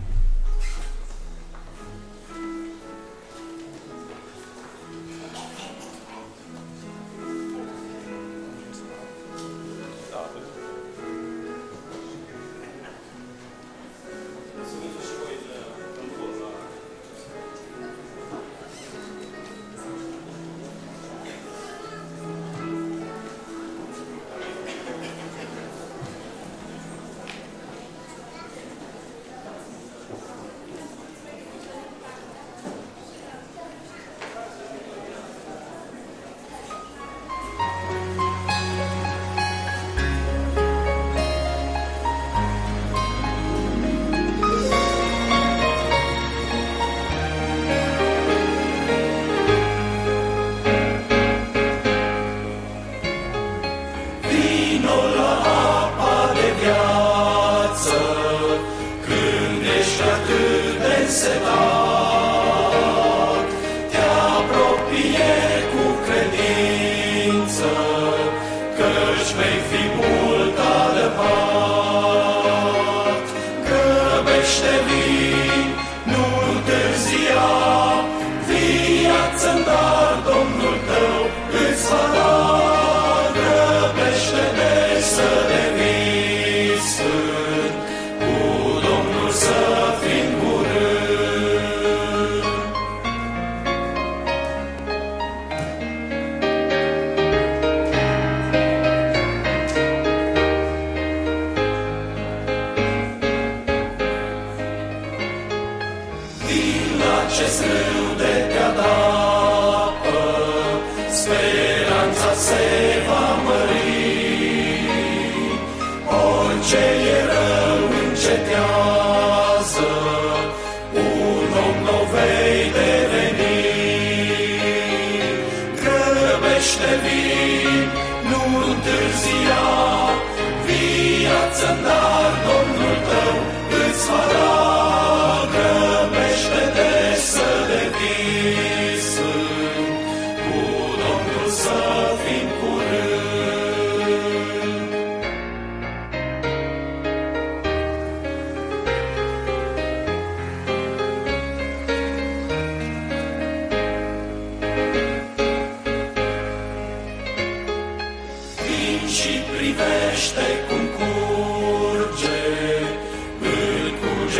Și privește cum curge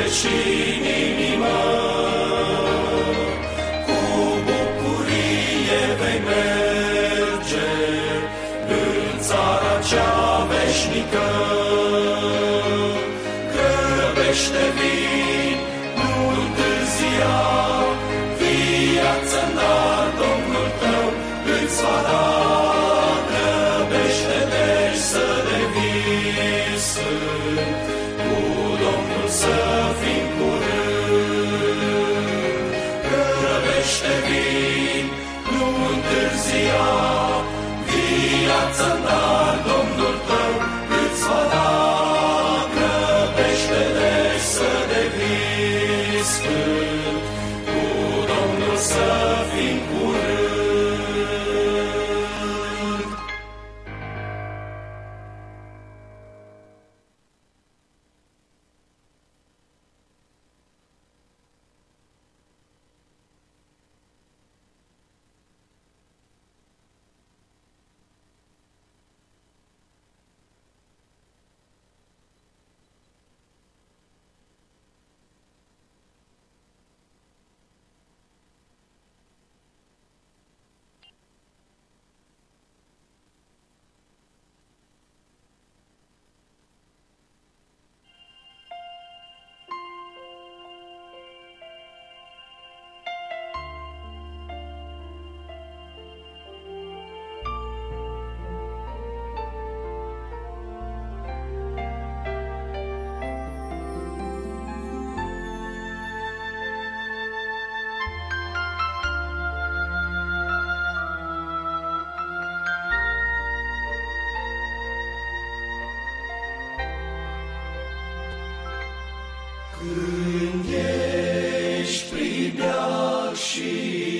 și în inimă, cu bucurie vei merge în țara cea veșnică. Grăbește, vin, nu întârzia, viață-n dar Domnul tău îți va da. Grăbește, deci să devii sfânt, cu Domnul să fim curând. Grăbește, vin, nu întârzia, viață-n dar Domnul tău îți va da. Grăbește, deci să devii sfânt, cu Domnul să fim curând. Când ești pribeag și